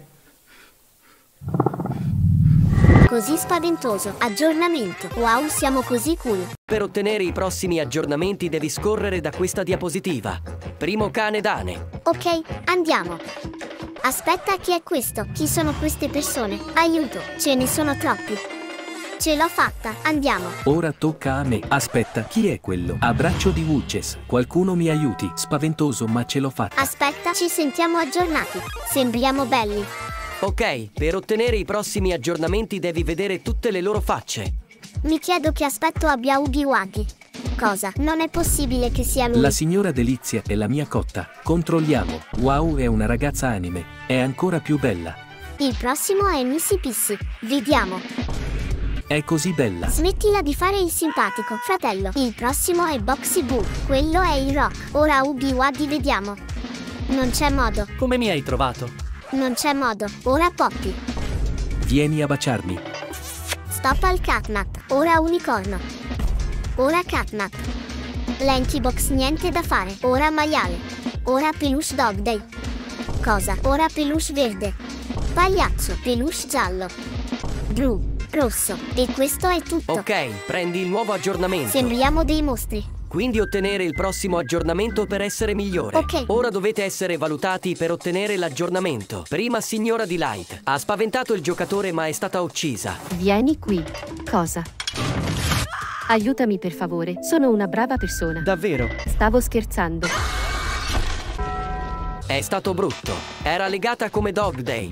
Così spaventoso. Aggiornamento. Wow, siamo così cool. Per ottenere i prossimi aggiornamenti devi scorrere da questa diapositiva. Primo cane Dane. Ok, andiamo. Aspetta, chi è questo? Chi sono queste persone? Aiuto, ce ne sono troppi. Ce l'ho fatta, andiamo. Ora tocca a me. Aspetta, chi è quello? A braccio di Witches. Qualcuno mi aiuti. Spaventoso, ma ce l'ho fatta. Aspetta, ci sentiamo aggiornati. Sembriamo belli. Ok, per ottenere i prossimi aggiornamenti devi vedere tutte le loro facce. Mi chiedo che aspetto abbia Oogie Wuggy. Cosa? Non è possibile che sia lui. La signora Delizia è la mia cotta. Controlliamo. Wow, è una ragazza anime. È ancora più bella. Il prossimo è Missy Pissy. Vediamo. È così bella. Smettila di fare il simpatico, fratello. Il prossimo è Boxy Boo. Quello è il Rock. Ora Oogie Wuggy, vediamo. Non c'è modo. Come mi hai trovato? Non c'è modo. Ora Poppy. Vieni a baciarmi. Stop al Catnap. Ora Unicorno. Ora Catnap. Lanky Box, niente da fare. Ora Maiale. Ora Peluche Dog Day. Cosa? Ora Peluche verde. Pagliaccio. Peluche giallo. Blu. Rosso. E questo è tutto. Ok, prendi il nuovo aggiornamento. Sembriamo dei mostri. Quindi ottenere il prossimo aggiornamento per essere migliore. Ok. Ora dovete essere valutati per ottenere l'aggiornamento. Prima signora Delight. Ha spaventato il giocatore ma è stata uccisa. Vieni qui. Cosa? Aiutami per favore. Sono una brava persona. Davvero? Stavo scherzando. È stato brutto. Era legata come Dog Day.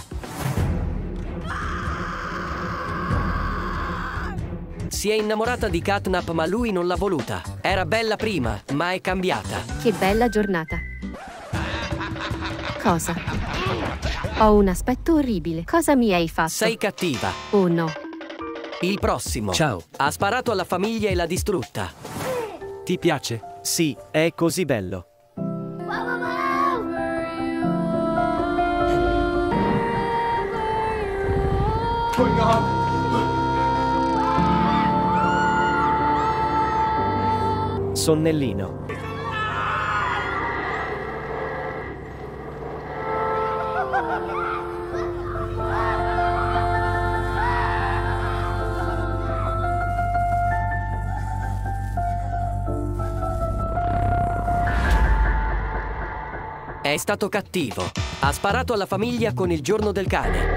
Si è innamorata di Catnap ma lui non l'ha voluta. Era bella prima, ma è cambiata. Che bella giornata. Cosa? Ho un aspetto orribile. Cosa mi hai fatto? Sei cattiva. Oh no. Il prossimo. Ciao. Ha sparato alla famiglia e l'ha distrutta. Ti piace? Sì, è così bello. Going on? Sonnellino. È stato cattivo. Ha sparato alla famiglia con il giorno del cane.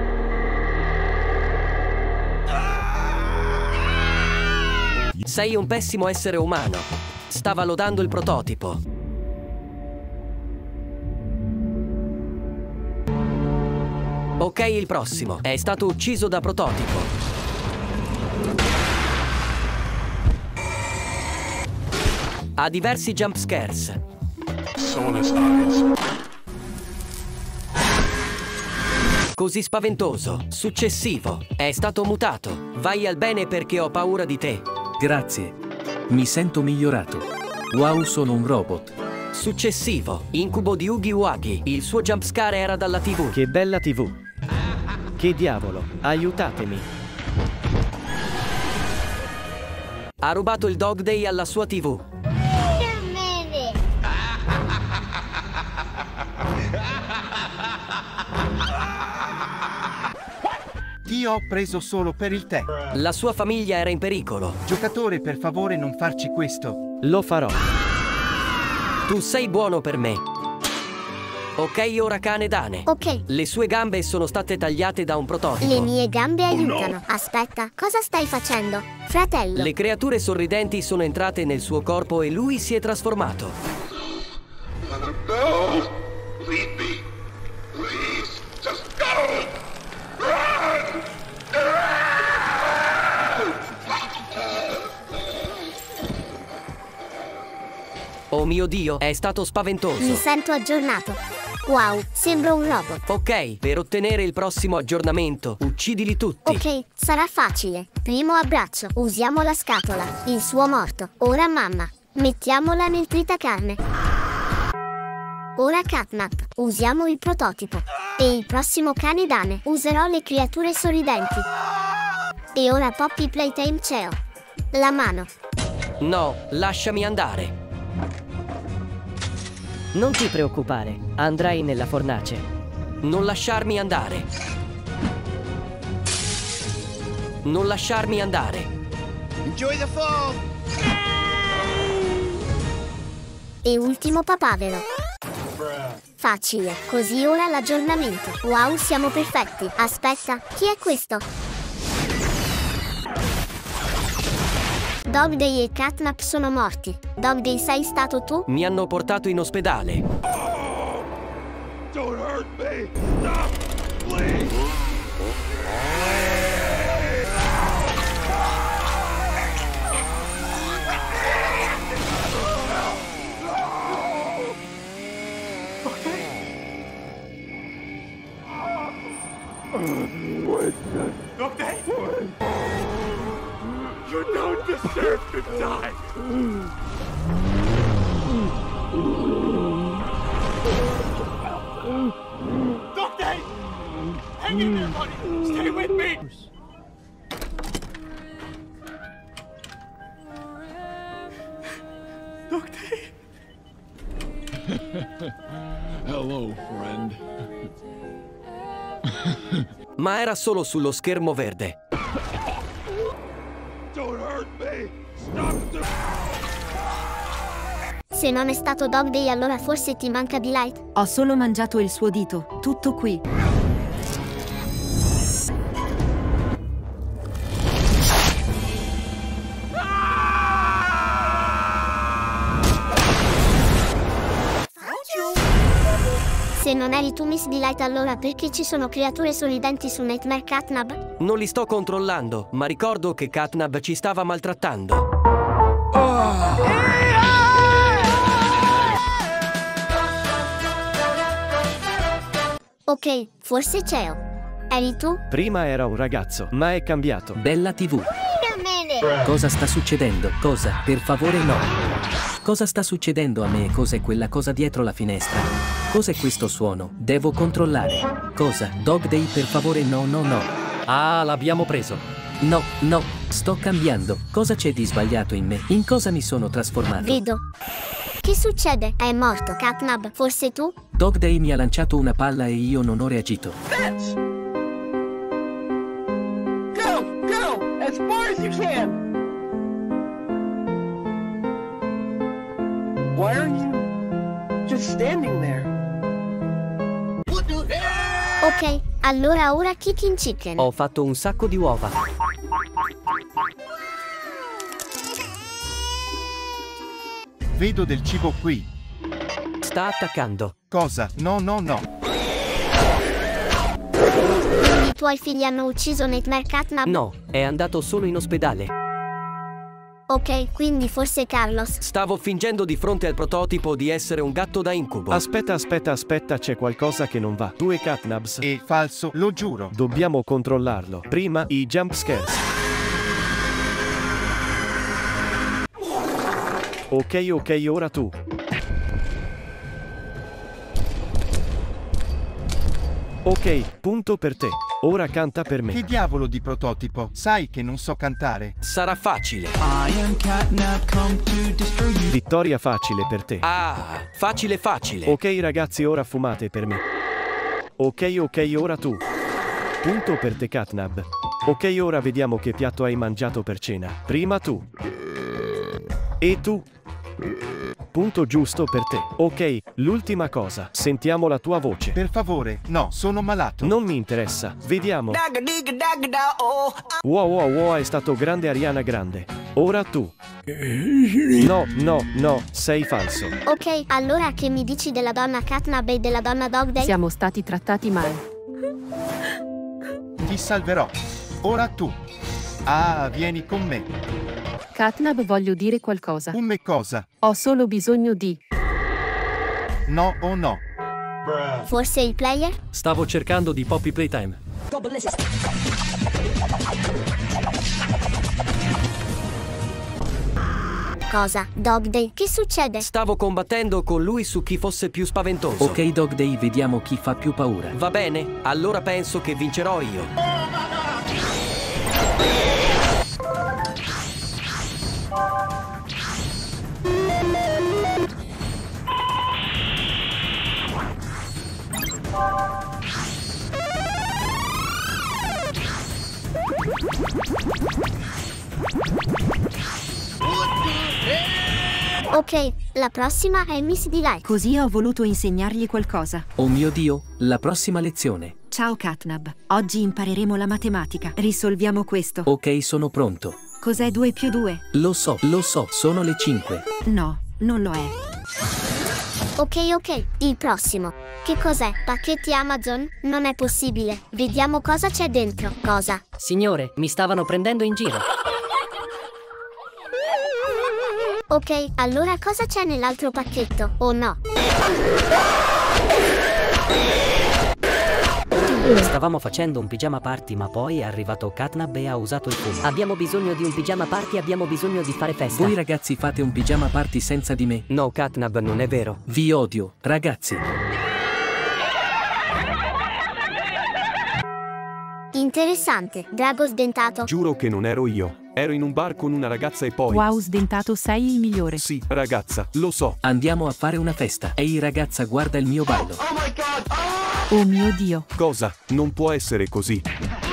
Sei un pessimo essere umano. Stava lodando il prototipo. Ok, il prossimo. È stato ucciso da prototipo. Ha diversi jump scares. Così spaventoso. Successivo. È stato mutato. Vai al bene perché ho paura di te. Grazie. Mi sento migliorato. Wow, sono un robot. Successivo. Incubo di Oogie Wuggy. Il suo jumpscare era dalla tivù. Che bella tivù. Che diavolo. Aiutatemi. Ha rubato il Dog Day alla sua tivù. Ti ho preso solo per il tè. La sua famiglia era in pericolo. Giocatore, per favore non farci questo. Lo farò. Tu sei buono per me. Ok, ora cane Dane. Ok. Le sue gambe sono state tagliate da un prototipo. Le mie gambe aiutano. Oh no. Aspetta, cosa stai facendo? Fratello. Le creature sorridenti sono entrate nel suo corpo e lui si è trasformato. No! Leave me! Please! Just go! Oh mio Dio, è stato spaventoso. Mi sento aggiornato. Wow, sembro un robot. Ok, per ottenere il prossimo aggiornamento, uccidili tutti. Ok, sarà facile. Primo abbraccio, usiamo la scatola. Il suo morto. Ora mamma. Mettiamola nel tritacarne. Ora Catnap, usiamo il prototipo. E il prossimo Canidane, userò le creature sorridenti. E ora Poppy Playtime C E O. La mano. No, lasciami andare. Non ti preoccupare, andrai nella fornace. Non lasciarmi andare. Non lasciarmi andare. Enjoy the fall. E ultimo papavero. Facile, così ora l'aggiornamento. Wow, siamo perfetti. Aspetta, chi è questo? Dogday e Catnap sono morti. Dogday, sei stato tu? Mi hanno portato in ospedale. Don't hurt me! Stop! Please! Okay? You don't deserve to die! Doctor! Hang in there, buddy! Stay with me! Doctor! Hello, friend. Ma era solo sullo schermo verde. Don't hurt me! Stop the... Se non è stato Dogday, allora forse ti manca Delight? Ho solo mangiato il suo dito, tutto qui. Se non eri tu Miss Delight, allora perché ci sono creature sorridenti su Nightmare Catnap? Non li sto controllando, ma ricordo che Catnap ci stava maltrattando. Oh. Ok, forse C E O. Eri tu? Prima era un ragazzo, ma è cambiato. Bella tivù. Cosa sta succedendo? Cosa? Per favore no. Cosa sta succedendo a me? Cos'è quella cosa dietro la finestra? Cos'è questo suono? Devo controllare. Cosa? Dogday, per favore no, no, no. Ah, l'abbiamo preso. No, no, sto cambiando. Cosa c'è di sbagliato in me? In cosa mi sono trasformato? Vedo. Che succede? È morto Catnap, forse tu? Dogday mi ha lanciato una palla e io non ho reagito. Bitch! Go, go, as far as you can. Why are you just standing there? What the hell? Ok, allora ora Kicking Chicken. Ho fatto un sacco di uova. Vedo del cibo qui. Sta attaccando. Cosa? No, no, no. I tuoi figli hanno ucciso Nightmare Catnap? No, è andato solo in ospedale. Ok, quindi forse Carlos. Stavo fingendo di fronte al prototipo di essere un gatto da incubo. Aspetta, aspetta, aspetta, c'è qualcosa che non va. Due Catnaps. È falso, lo giuro. Dobbiamo controllarlo. Prima i jump scares. Ok, ok, ora tu. Ok, punto per te. Ora canta per me. Che diavolo di prototipo? Sai che non so cantare. Sarà facile. Vittoria facile per te. Ah, facile facile. Ok ragazzi, ora fumate per me. Ok, ok, ora tu. Punto per te Catnap. Ok, ora vediamo che piatto hai mangiato per cena. Prima tu. E tu. Punto giusto per te. Ok, l'ultima cosa. Sentiamo la tua voce. Per favore, no, sono malato. Non mi interessa. Vediamo. Wow, wow, wow, è stato grande Ariana Grande. Ora tu. No, no, no, sei falso. Ok, allora che mi dici della donna Catnap e della donna Dogday? Siamo stati trattati male. Ti salverò. Ora tu. Ah, vieni con me. Catnab, voglio dire qualcosa. Un me cosa? Ho solo bisogno di... No o no? Forse il player? Stavo cercando di Poppy Playtime. Cosa? Dog Day? Che succede? Stavo combattendo con lui su chi fosse più spaventoso. Ok Dog Day, vediamo chi fa più paura. Va bene, allora penso che vincerò io. Ok, la prossima è Miss Delight. Così ho voluto insegnargli qualcosa. Oh mio Dio, la prossima lezione. Ciao Catnab, oggi impareremo la matematica. Risolviamo questo. Ok, sono pronto. Cos'è due più due? Lo so, lo so, sono le cinque. No, non lo è. Ok, ok, il prossimo. Che cos'è? Pacchetti Amazon? Non è possibile. Vediamo cosa c'è dentro. Cosa? Signore, mi stavano prendendo in giro. Ok, allora cosa c'è nell'altro pacchetto? Oh no. Stavamo facendo un pigiama party, ma poi è arrivato Catnab e ha usato il fumo. Abbiamo bisogno di un pigiama party, abbiamo bisogno di fare festa. Voi ragazzi fate un pigiama party senza di me? No, Catnab, non è vero. Vi odio, ragazzi. Interessante. Drago sdentato. Giuro che non ero io. Ero in un bar con una ragazza e poi... Wow, sdentato, sei il migliore. Sì, ragazza, lo so. Andiamo a fare una festa. Ehi ragazza, guarda il mio ballo. Oh my god! Oh! Oh mio Dio. Cosa? Non può essere così.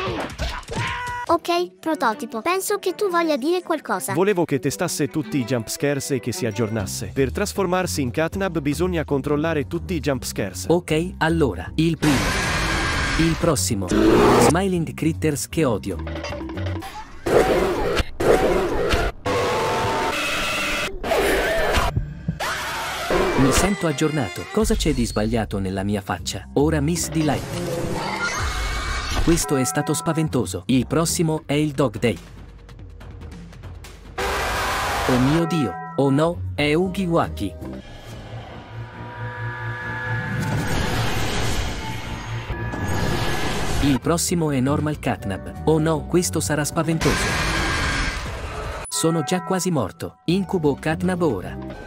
Ok, prototipo. Penso che tu voglia dire qualcosa. Volevo che testasse tutti i jumpscares e che si aggiornasse. Per trasformarsi in Catnab bisogna controllare tutti i jumpscares. Ok, allora, il primo. Il prossimo. Smiling Critters che odio. Mi sento aggiornato. Cosa c'è di sbagliato nella mia faccia? Ora Miss Delight. Questo è stato spaventoso. Il prossimo è il Dog Day. Oh mio Dio. Oh no, è Oogie Waki. Il prossimo è Normal Catnab. Oh no, questo sarà spaventoso. Sono già quasi morto. Incubo Catnab ora.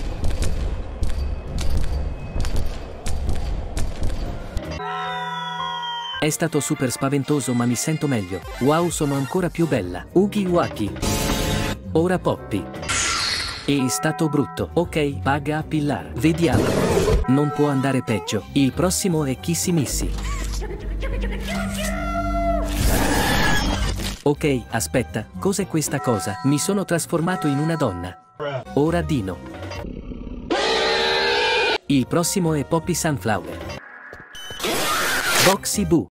È stato super spaventoso, ma mi sento meglio. Wow, sono ancora più bella. Oogie Waki. Ora Poppy. È stato brutto. Ok, paga a pillar. Vediamo. Non può andare peggio. Il prossimo è Kissy Missy. Ok, aspetta, cos'è questa cosa? Mi sono trasformato in una donna. Ora Dino. Il prossimo è Poppy Sunflower. Boxy Boo.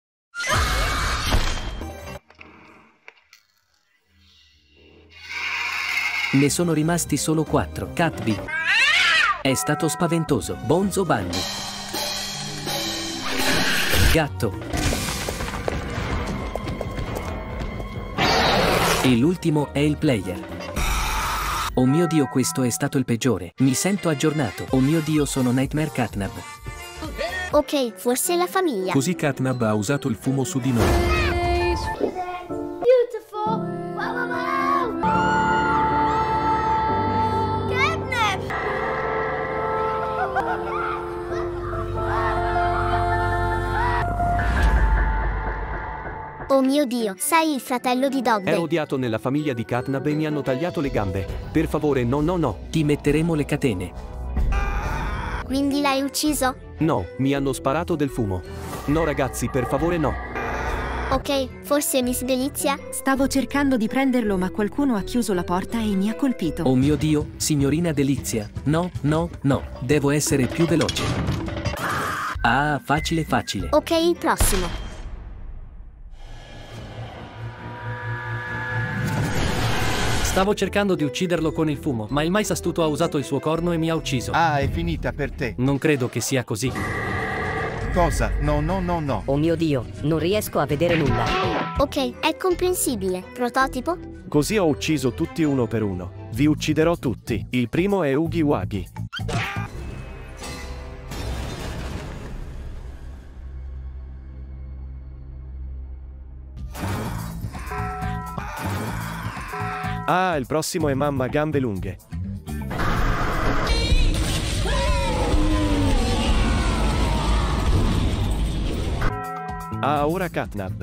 Ne sono rimasti solo quattro. Catby. È stato spaventoso. Bonzo Bunny. Gatto. E l'ultimo è il player. Oh mio Dio, questo è stato il peggiore. Mi sento aggiornato. Oh mio Dio, sono Nightmare Catnab. Ok, forse la famiglia. Così Catnab ha usato il fumo su di noi. Beautiful. Wow, wow, wow. Catnap. Oh mio Dio, sei il fratello di Dog Day. È odiato nella famiglia di Catnab e mi hanno tagliato le gambe. Per favore, no, no, no. Ti metteremo le catene. Quindi l'hai ucciso? No, mi hanno sparato del fumo. No ragazzi, per favore no. Ok, forse Miss Delizia? Stavo cercando di prenderlo, ma qualcuno ha chiuso la porta e mi ha colpito. Oh mio Dio, signorina Delizia. No, no, no. Devo essere più veloce. Ah, facile, facile. Ok, il prossimo. Stavo cercando di ucciderlo con il fumo, ma il mais astuto ha usato il suo corno e mi ha ucciso. Ah, è finita per te. Non credo che sia così. Cosa? No, no, no, no. Oh mio Dio, non riesco a vedere nulla. Ok, è comprensibile. Prototipo? Così ho ucciso tutti uno per uno. Vi ucciderò tutti. Il primo è Oogie Wuggy. Ah, il prossimo è Mamma Gambe Lunghe. Ah, ora Catnap.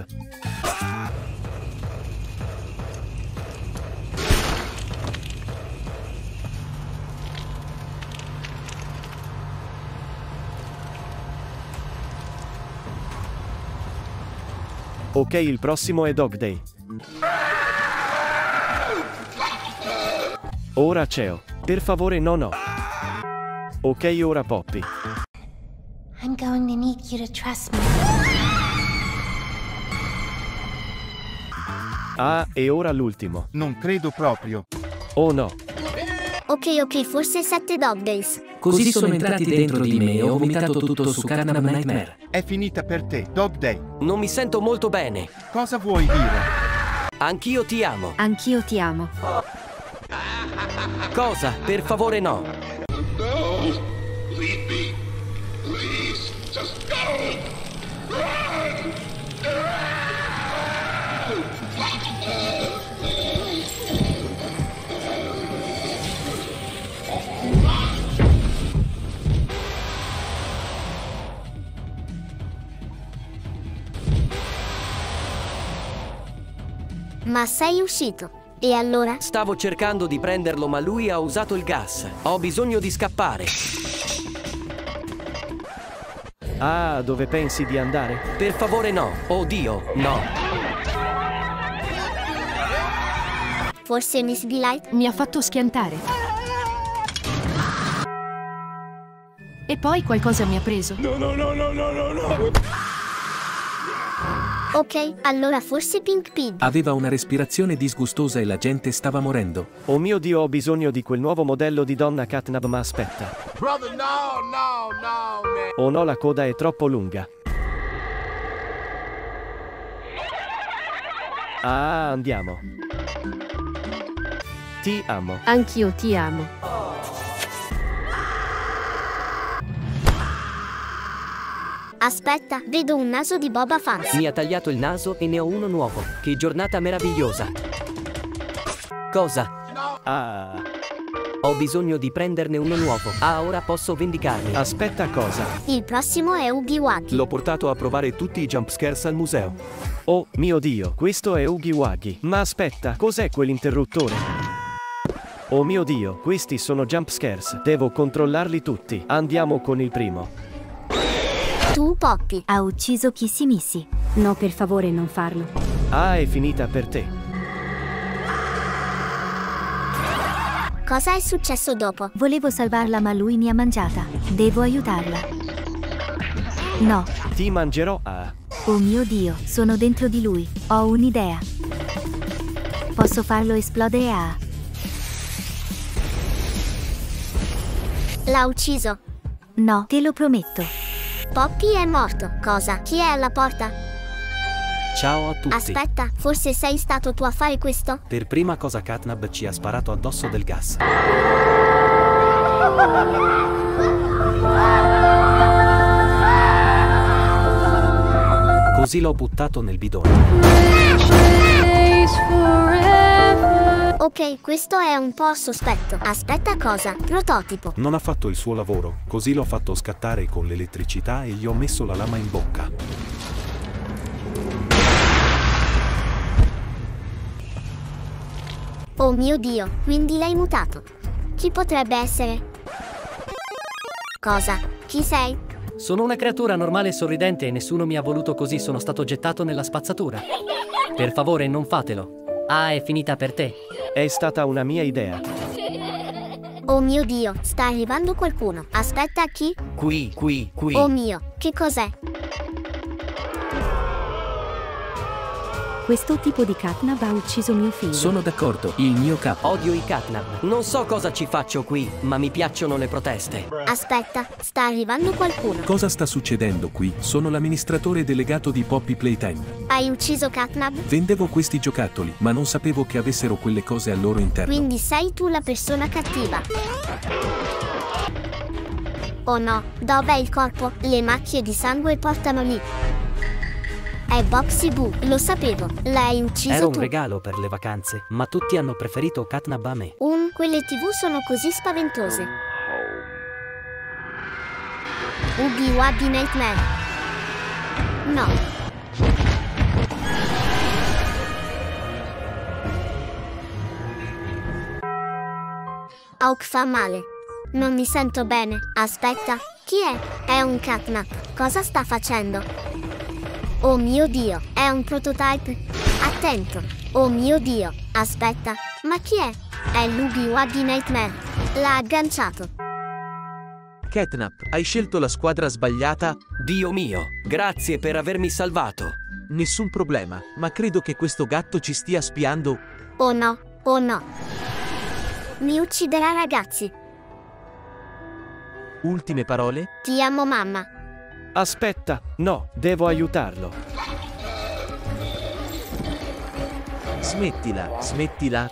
Ok, il prossimo è Dog Day. Ora Ceo. Per favore no no. Ok, ora Poppy. I'm going to need you to trust me. Ah, e ora l'ultimo. Non credo proprio. Oh no. Ok, ok, forse sette Dog Days. Così sono entrati dentro di me e ho vomitato tutto su Catnap Nightmare. È finita per te, Dog Day. Non mi sento molto bene. Cosa vuoi dire? Anch'io ti amo. Anch'io ti amo. Cosa? Per favore no. No, leave me. Please, just go. Run. Ma sei uscito. E allora? Stavo cercando di prenderlo, ma lui ha usato il gas. Ho bisogno di scappare. Ah, dove pensi di andare? Per favore no. Oh Dio, no. Forse Miss Delight? Mi ha fatto schiantare. E poi qualcosa mi ha preso. No, no, no, no, no, no, no. Ok, allora forse Pink Pig. Aveva una respirazione disgustosa e la gente stava morendo. Oh mio Dio, ho bisogno di quel nuovo modello di donna Catnap, ma aspetta. Brother, no, no, no, man. Oh no, la coda è troppo lunga. Ah, andiamo. Ti amo. Anch'io ti amo. Aspetta, vedo un naso di Boba Fett. Mi ha tagliato il naso e ne ho uno nuovo. Che giornata meravigliosa. Cosa? Ah. Ho bisogno di prenderne uno nuovo. Ah, ora posso vendicarmi. Aspetta, cosa? Il prossimo è Oogie Wuggy. L'ho portato a provare tutti i jumpscares al museo. Oh mio Dio, questo è Oogie Wuggy. Ma aspetta, cos'è quell'interruttore? Oh mio Dio, questi sono jumpscares. Devo controllarli tutti. Andiamo con il primo. Tu, Poppy. Ha ucciso Kissy Missy. No, per favore non farlo. Ah, è finita per te. Cosa è successo dopo? Volevo salvarla, ma lui mi ha mangiata. Devo aiutarla. No. Ti mangerò. Ah. Oh mio Dio, sono dentro di lui. Ho un'idea. Posso farlo esplodere a... L'ha ucciso? No, te lo prometto. Poppy è morto. Cosa? Chi è alla porta? Ciao a tutti. Aspetta, forse sei stato tu a fare questo? Per prima cosa Catnap ci ha sparato addosso del gas. Così l'ho buttato nel bidone. Ok, questo è un po' sospetto. Aspetta, cosa? Prototipo. Non ha fatto il suo lavoro, così l'ho fatto scattare con l'elettricità e gli ho messo la lama in bocca. Oh mio Dio, quindi l'hai mutato. Chi potrebbe essere? Cosa? Chi sei? Sono una creatura normale e sorridente e nessuno mi ha voluto, così sono stato gettato nella spazzatura. Per favore, non fatelo. Ah, è finita per te. È stata una mia idea. Oh mio Dio, sta arrivando qualcuno. Aspetta, chi? Qui, qui, qui. Oh mio, che cos'è? Questo tipo di catnap ha ucciso mio figlio. Sono d'accordo, il mio capo. Odio i catnap. Non so cosa ci faccio qui, ma mi piacciono le proteste. Aspetta, sta arrivando qualcuno. Cosa sta succedendo qui? Sono l'amministratore delegato di Poppy Playtime. Hai ucciso Catnap? Vendevo questi giocattoli, ma non sapevo che avessero quelle cose al loro interno. Quindi sei tu la persona cattiva. Oh no, dov'è il corpo? Le macchie di sangue portano lì. È Boxy Boo, lo sapevo. L'hai ucciso Era un tu. regalo per le vacanze, ma tutti hanno preferito Catnap a me. Un, quelle tv sono così spaventose. Oogie Wuggy Nightmare. No. Auk fa male. Non mi sento bene. Aspetta, chi è? È un Catnap. Cosa sta facendo? Oh mio Dio, è un prototype? Attento. Oh mio Dio, aspetta, ma chi è? È l'Oogie Wuggy Nightmare. L'ha agganciato. Catnap, hai scelto la squadra sbagliata? Dio mio, grazie per avermi salvato. Nessun problema, ma credo che questo gatto ci stia spiando. Oh no, oh no. Mi ucciderà, ragazzi. Ultime parole? Ti amo, mamma. Aspetta, no, devo aiutarlo. Smettila, smettila.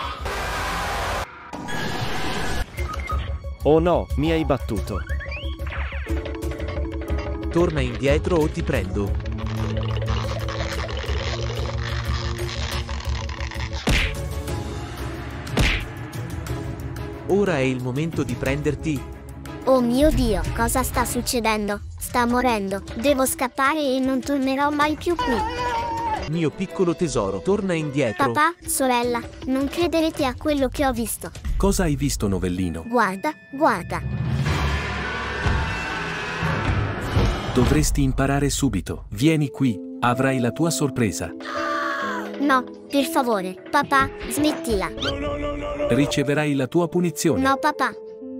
Oh no, mi hai battuto. Torna indietro o ti prendo. Ora è il momento di prenderti. Oh mio Dio, cosa sta succedendo? Sta morendo. Devo scappare e non tornerò mai più qui. Mio piccolo tesoro, torna indietro. Papà, sorella, non crederete a quello che ho visto. Cosa hai visto, novellino? Guarda, guarda. Dovresti imparare subito. Vieni qui, avrai la tua sorpresa. No, per favore, papà, smettila. Riceverai la tua punizione. No, papà.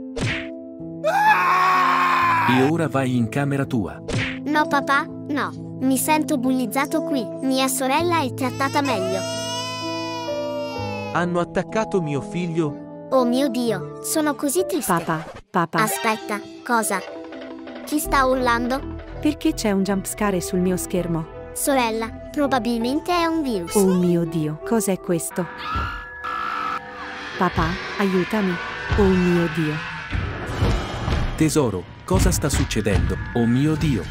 E ora vai in camera tua. No, papà, no. Mi sento bullizzato qui. Mia sorella è trattata meglio. Hanno attaccato mio figlio. Oh mio Dio, sono così triste. Papà, papà. Aspetta, cosa? Chi sta urlando? Perché c'è un jumpscare sul mio schermo? Sorella, probabilmente è un virus. Oh mio Dio, cos'è questo? Papà, aiutami. Oh mio Dio. Tesoro, cosa sta succedendo? Oh mio Dio.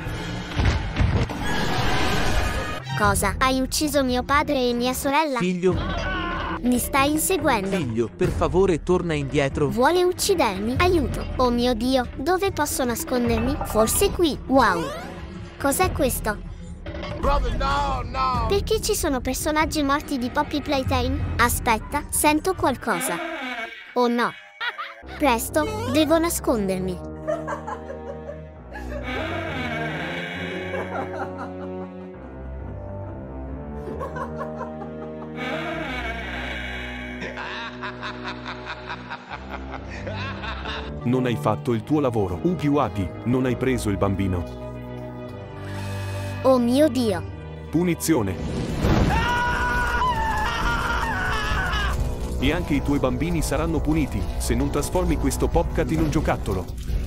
Cosa? Hai ucciso mio padre e mia sorella? Figlio. Mi stai inseguendo? Figlio, per favore torna indietro. Vuole uccidermi? Aiuto. Oh mio Dio, dove posso nascondermi? Forse qui. Wow. Cos'è questo? Brother, no, no. Perché ci sono personaggi morti di Poppy Playtime? Aspetta, sento qualcosa. Oh no. Presto, devo nascondermi. Non hai fatto il tuo lavoro. Oogie Wuggy, non hai preso il bambino. Oh mio Dio. Punizione. E anche i tuoi bambini saranno puniti se non trasformi questo Popcat in un giocattolo.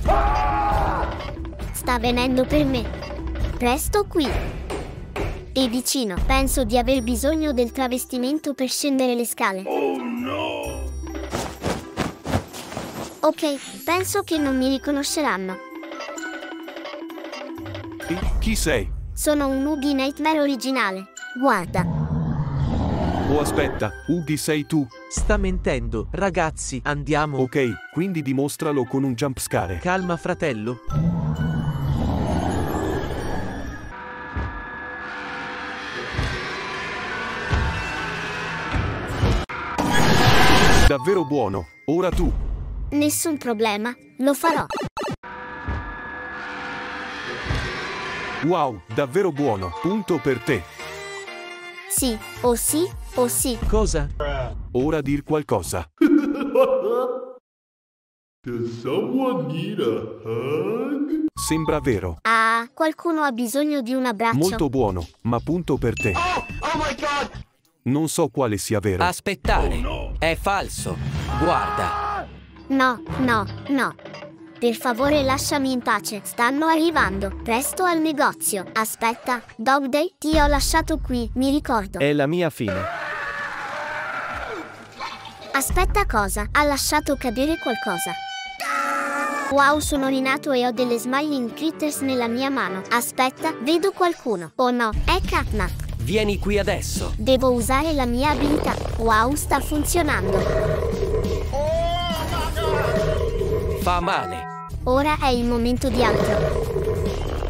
Sta venendo per me. Presto qui. E vicino. Penso di aver bisogno del travestimento per scendere le scale. Oh no! Ok, penso che non mi riconosceranno. E chi sei? Sono un Oogie Nightmare originale. Guarda. Oh aspetta, Oogie sei tu? Sta mentendo. Ragazzi, andiamo. Ok, quindi dimostralo con un jumpscare. Calma, fratello. Davvero buono. Ora tu. Nessun problema, lo farò. Wow, davvero buono. Punto per te. Sì, o sì, o sì. Cosa? Ora dir qualcosa. Does someone need a hug? Sembra vero. Ah, Qualcuno ha bisogno di un abbraccio? Molto buono, ma punto per te. Oh, oh my God! Non so quale sia vero. Aspettare. Oh, no. È falso. Guarda. No, no, no. Per favore lasciami in pace. Stanno arrivando. Presto al negozio. Aspetta, Dog Day, ti ho lasciato qui, mi ricordo. È la mia fine. Aspetta, cosa? Ha lasciato cadere qualcosa. Wow, sono rinato e ho delle Smiling Critters nella mia mano. Aspetta, vedo qualcuno. Oh no, è Catnap. Vieni qui adesso. Devo usare la mia abilità. Wow, sta funzionando. Fa male. Ora è il momento di altro.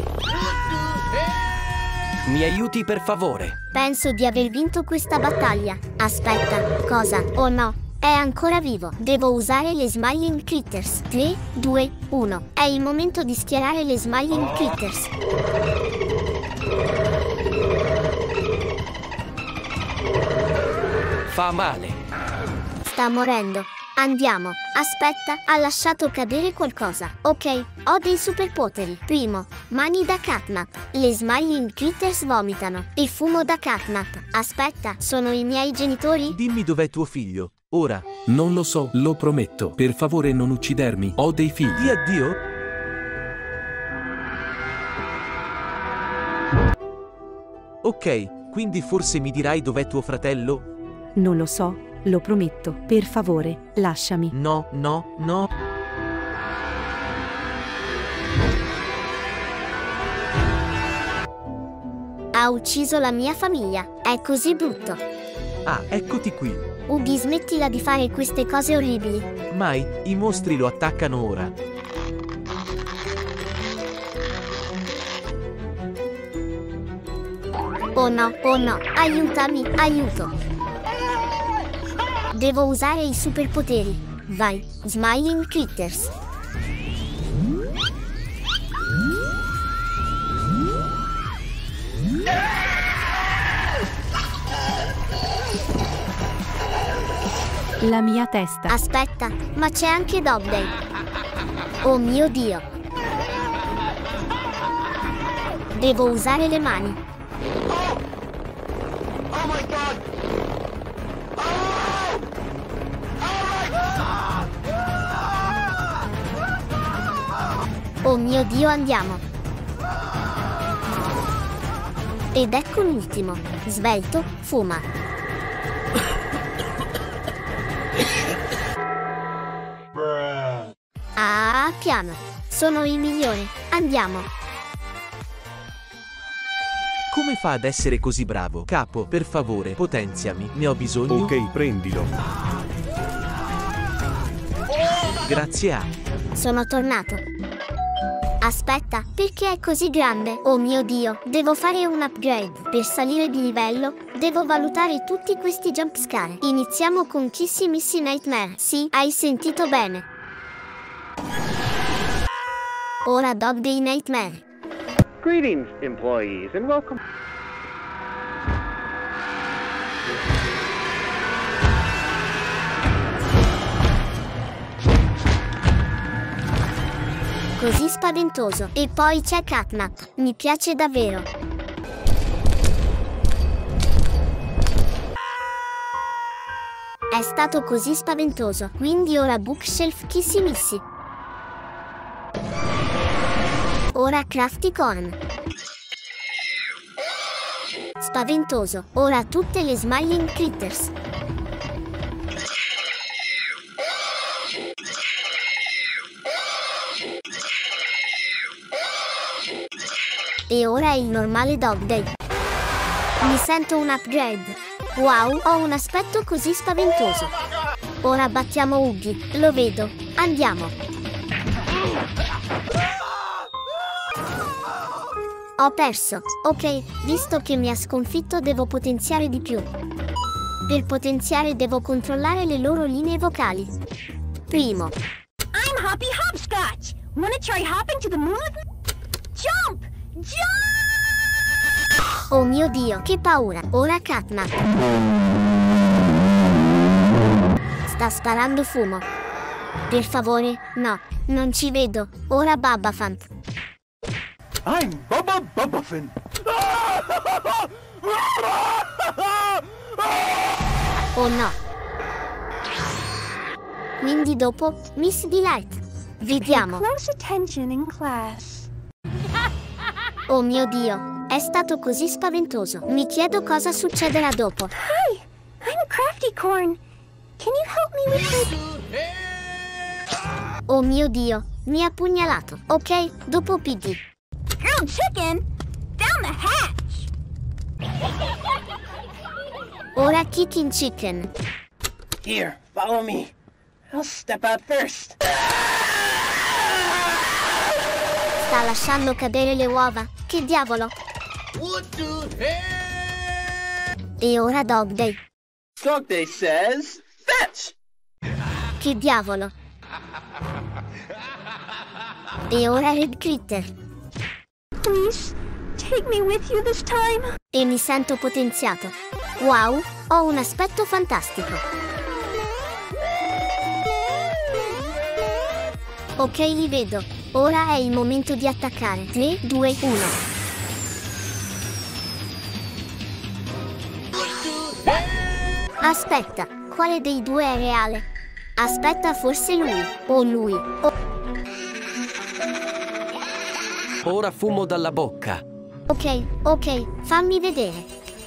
Mi aiuti per favore? Penso di aver vinto questa battaglia. Aspetta, cosa? Oh no, è ancora vivo. Devo usare le Smiling Critters. tre, due, uno. È il momento di schierare le Smiling Critters. Fa male. Sta morendo. Andiamo. Aspetta, ha lasciato cadere qualcosa. Ok, ho dei superpoteri. Primo, mani da Catnap. Le Smiling Critters vomitano. Il fumo da Catnap. Aspetta, sono i miei genitori? Dimmi dov'è tuo figlio, ora. Non lo so, lo prometto. Per favore non uccidermi, ho dei figli. Di addio? Ok, quindi forse mi dirai dov'è tuo fratello? Non lo so. Lo prometto, per favore, lasciami. No, no, no. Ha ucciso la mia famiglia. È così brutto. Ah, eccoti qui. Ubi, smettila di fare queste cose orribili. Mai, i mostri lo attaccano ora. Oh no, oh no, aiutami, aiuto. Devo usare i superpoteri. Vai, Smiling Critters. La mia testa. Aspetta, ma c'è anche Dog Day. Oh mio Dio. Devo usare le mani. Oh my God! Oh mio Dio, andiamo. Ed ecco l'ultimo. Svelto, fuma. Ah, piano. Sono il migliore. Andiamo. Come fa ad essere così bravo? Capo, per favore, potenziami. Ne ho bisogno. Ok, prendilo. Grazie a... Sono tornato. Aspetta, perché è così grande? Oh mio Dio, devo fare un upgrade. Per salire di livello, devo valutare tutti questi jumpscare. Iniziamo con Kissy Missy Nightmare. Sì, hai sentito bene. Ora Dog Day Nightmare. Greetings, employees, and welcome. Così spaventoso. E poi c'è Catnap. Mi piace davvero. È stato così spaventoso. Quindi ora Bookshelf Kissy Missy. Ora Crafty Corn. Spaventoso. Ora tutte le Smiling Critters. E ora è il normale Dog Day. Mi sento un upgrade. Wow, ho un aspetto così spaventoso. Ora battiamo Uggy, lo vedo. Andiamo. Ho perso. Ok, visto che mi ha sconfitto devo potenziare di più. Per potenziare devo controllare le loro linee vocali. Primo. I'm Hoppy Hopscotch. Wanna try hopping to the moon? Jump! Jump! Oh mio Dio, che paura. Ora Catnap. Sta sparando fumo. Per favore, no, non ci vedo. Ora Babafant. I'm Bubba Bubbaffin. Oh no. Quindi dopo, Miss Delight. Vediamo. Close attention in class. Oh mio Dio, è stato così spaventoso. Mi chiedo cosa succederà dopo. Hi, I'm Crafty Corn. Can you help me with my... Oh mio Dio, mi ha pugnalato. Ok, dopo Piggy. Grilled chicken? Down the hatch. Ora Kicking Chicken. Here, follow me. I'll step out first. Sta lasciando cadere le uova. Che diavolo? What the hell? E ora Dog Day. Dog Day says, fetch! Che diavolo? E ora Red Critter. Please, take me with you this time. E mi sento potenziato. Wow, ho un aspetto fantastico. Ok, li vedo. Ora è il momento di attaccare. tre, due, uno. Aspetta, quale dei due è reale? Aspetta, forse lui. O lui. O... Ora fumo dalla bocca. Ok, ok, fammi vedere.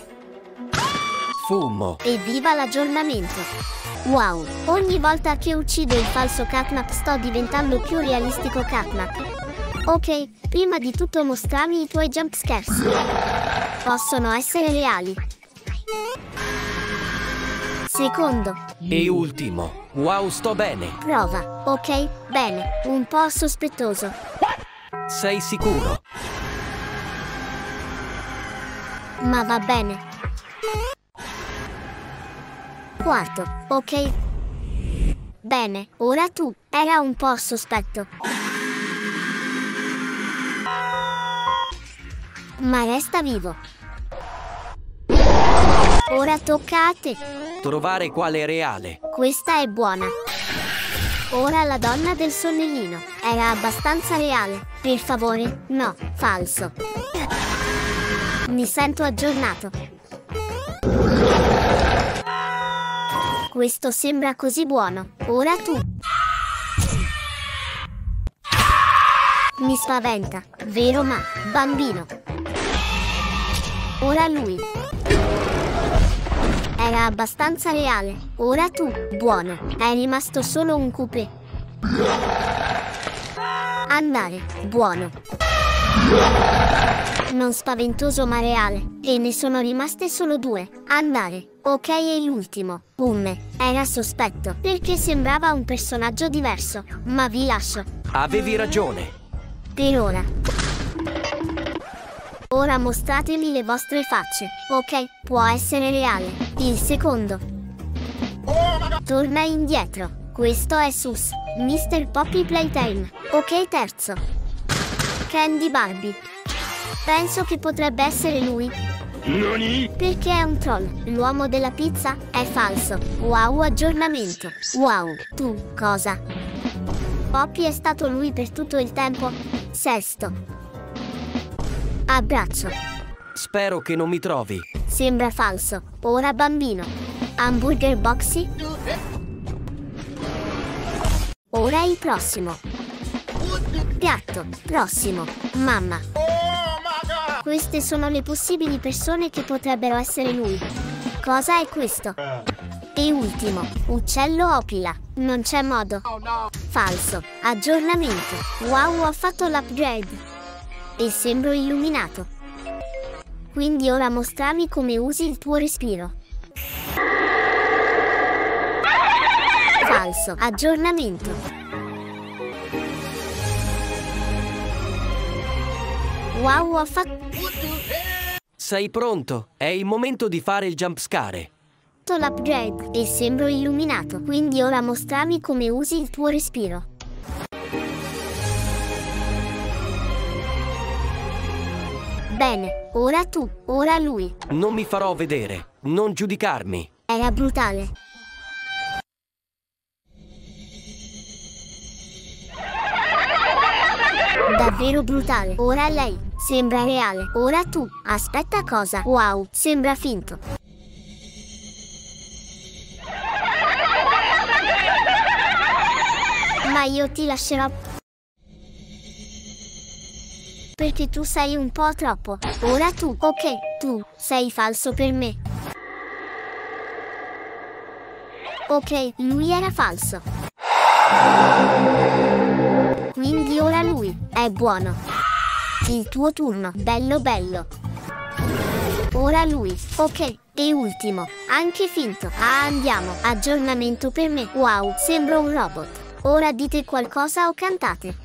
Fumo. Evviva l'aggiornamento. Wow, ogni volta che uccido il falso Catnap sto diventando più realistico Catnap. Ok, prima di tutto mostrami i tuoi jumpscares. Possono essere reali. Secondo. E ultimo. Wow, sto bene. Prova. Ok, bene. Un po' sospettoso. Sei sicuro? Ma va bene. Quarto. Ok. Bene, ora tu. Era un po' sospetto. Ma resta vivo. Ora tocca a te. Trovare quale è reale. Questa è buona. Ora la donna del sonnellino. Era abbastanza reale. Per favore, no, falso. Mi sento aggiornato. Questo sembra così buono. Ora tu. Mi spaventa, vero ma, bambino. Ora lui. Era abbastanza reale. Ora tu, buono. È rimasto solo un coupé. Andare, buono. Non spaventoso ma reale. E ne sono rimaste solo due. Andare. Ok, e l'ultimo. Umme. Era sospetto, perché sembrava un personaggio diverso. Ma vi lascio. Avevi ragione. Per ora. Ora mostratemi le vostre facce. Ok, può essere reale. Il secondo. Torna indietro. Questo è Sus, mister Poppy Playtime. Ok, terzo. Candy Barbie. Penso che potrebbe essere lui. Nani? Perché è un troll. L'uomo della pizza è falso. Wow, aggiornamento. Wow, tu, cosa? Poppy è stato lui per tutto il tempo. Sesto. Abbraccio. Spero che non mi trovi. Sembra falso. Ora bambino. Hamburger Boxy. Ora il prossimo. Piatto. Prossimo. Mamma. Queste sono le possibili persone che potrebbero essere lui. Cosa è questo? E ultimo. Uccello Opila. Non c'è modo. Falso. Aggiornamento. Wow, ho fatto l'upgrade. E sembro illuminato. Quindi ora mostrami come usi il tuo respiro. Falso. Aggiornamento. Wow, ho fatto... Sei pronto? È il momento di fare il jumpscare. L'upgrade. E sembro illuminato. Quindi ora mostrami come usi il tuo respiro. Bene, ora tu, ora lui. Non mi farò vedere. Non giudicarmi. Era brutale. Davvero brutale. Ora lei. sembra reale. Ora tu, aspetta cosa? Wow, sembra finto. Ma io ti lascerò. Perché tu sei un po' troppo. Ora tu, ok, tu, sei falso per me. Ok, lui era falso. Quindi ora lui è buono. Il tuo turno, bello bello. Ora lui, ok, e ultimo, anche finto. Ah, andiamo, aggiornamento per me. Wow, sembro un robot. Ora dite qualcosa o cantate.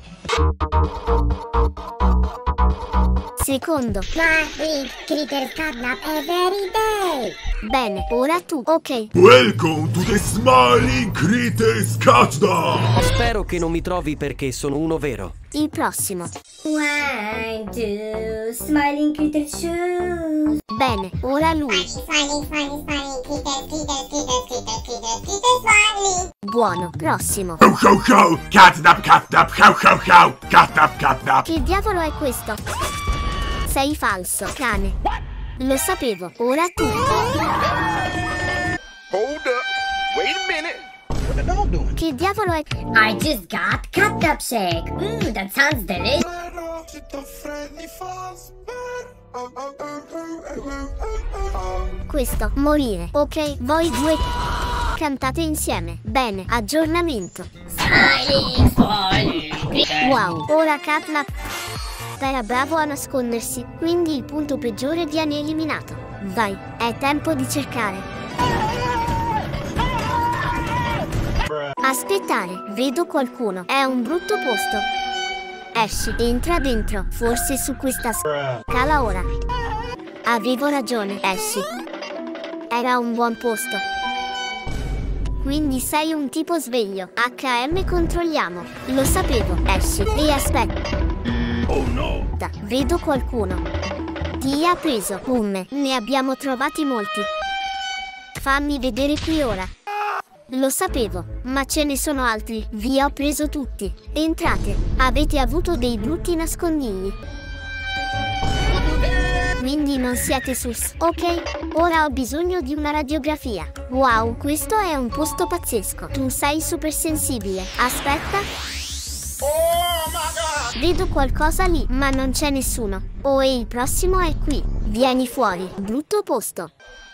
Secondo, Smiley Critters Catnap every day. Bene, ora tu, ok. Welcome to the Smiling Critters Catnap. Spero che non mi trovi perché sono uno vero. Il prossimo. One, two, Smiling Critters shoes. Bene, ora lui. Smiley, smiley, smiley, critters, critters, critters, critters, critters, critters, smiley. Buono, prossimo. Ho ho ho, Catnap, Catnap, ho ho ho, Catnap, Catnap. Che diavolo è questo? Sei falso, cane. Lo sapevo, ora tu. Hold up, wait a minute. What the dog doing? Che diavolo è? I just got catnap shake. Mmm, that sounds delicious. Questo, morire. Ok, voi due cantate insieme. Bene, aggiornamento. Smiling, smiling. Wow, ora Catnap era bravo a nascondersi, quindi il punto peggiore viene eliminato. Vai, è tempo di cercare. Aspettare, vedo qualcuno. È un brutto posto. Esci, entra dentro, forse su questa scala ora. Avevo ragione, esci. Era un buon posto. Quindi sei un tipo sveglio. acca emme controlliamo. Lo sapevo, esci e aspetta. Oh no! Vedo qualcuno. Chi ha preso? Um, ne abbiamo trovati molti. Fammi vedere qui ora. Lo sapevo, ma ce ne sono altri. Vi ho preso tutti. Entrate. Avete avuto dei brutti nascondigli. Quindi non siete sus. Ok, ora ho bisogno di una radiografia. Wow, questo è un posto pazzesco. Tu sei super sensibile. Aspetta. Vedo qualcosa lì, ma non c'è nessuno. Oh, e il prossimo è qui. Vieni fuori. Brutto posto.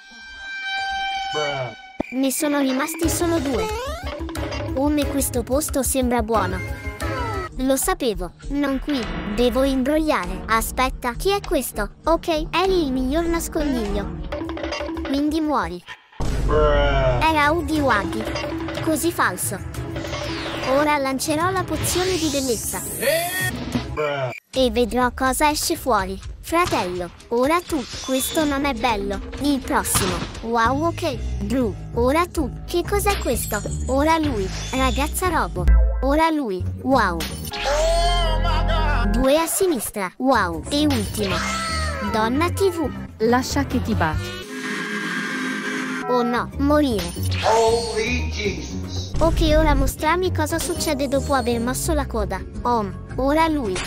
Ne sono rimasti solo due. Come questo posto sembra buono. Lo sapevo. Non qui. Devo imbrogliare. Aspetta, chi è questo? Ok, eri il miglior nascondiglio. Quindi muori. Era Udi Waggy. Così falso. Ora lancerò la pozione di bellezza. E vedrò cosa esce fuori. Fratello, ora tu. Questo non è bello. Il prossimo. Wow, ok. Drew, ora tu. Che cos'è questo? Ora lui. Ragazza robo. Ora lui. Wow. Due a sinistra. Wow. E ultimo. Donna tivù. Lascia che ti baci. Oh no, morire. Holy Jesus. Ok, ora mostrami cosa succede dopo aver mosso la coda. Om, ora lui.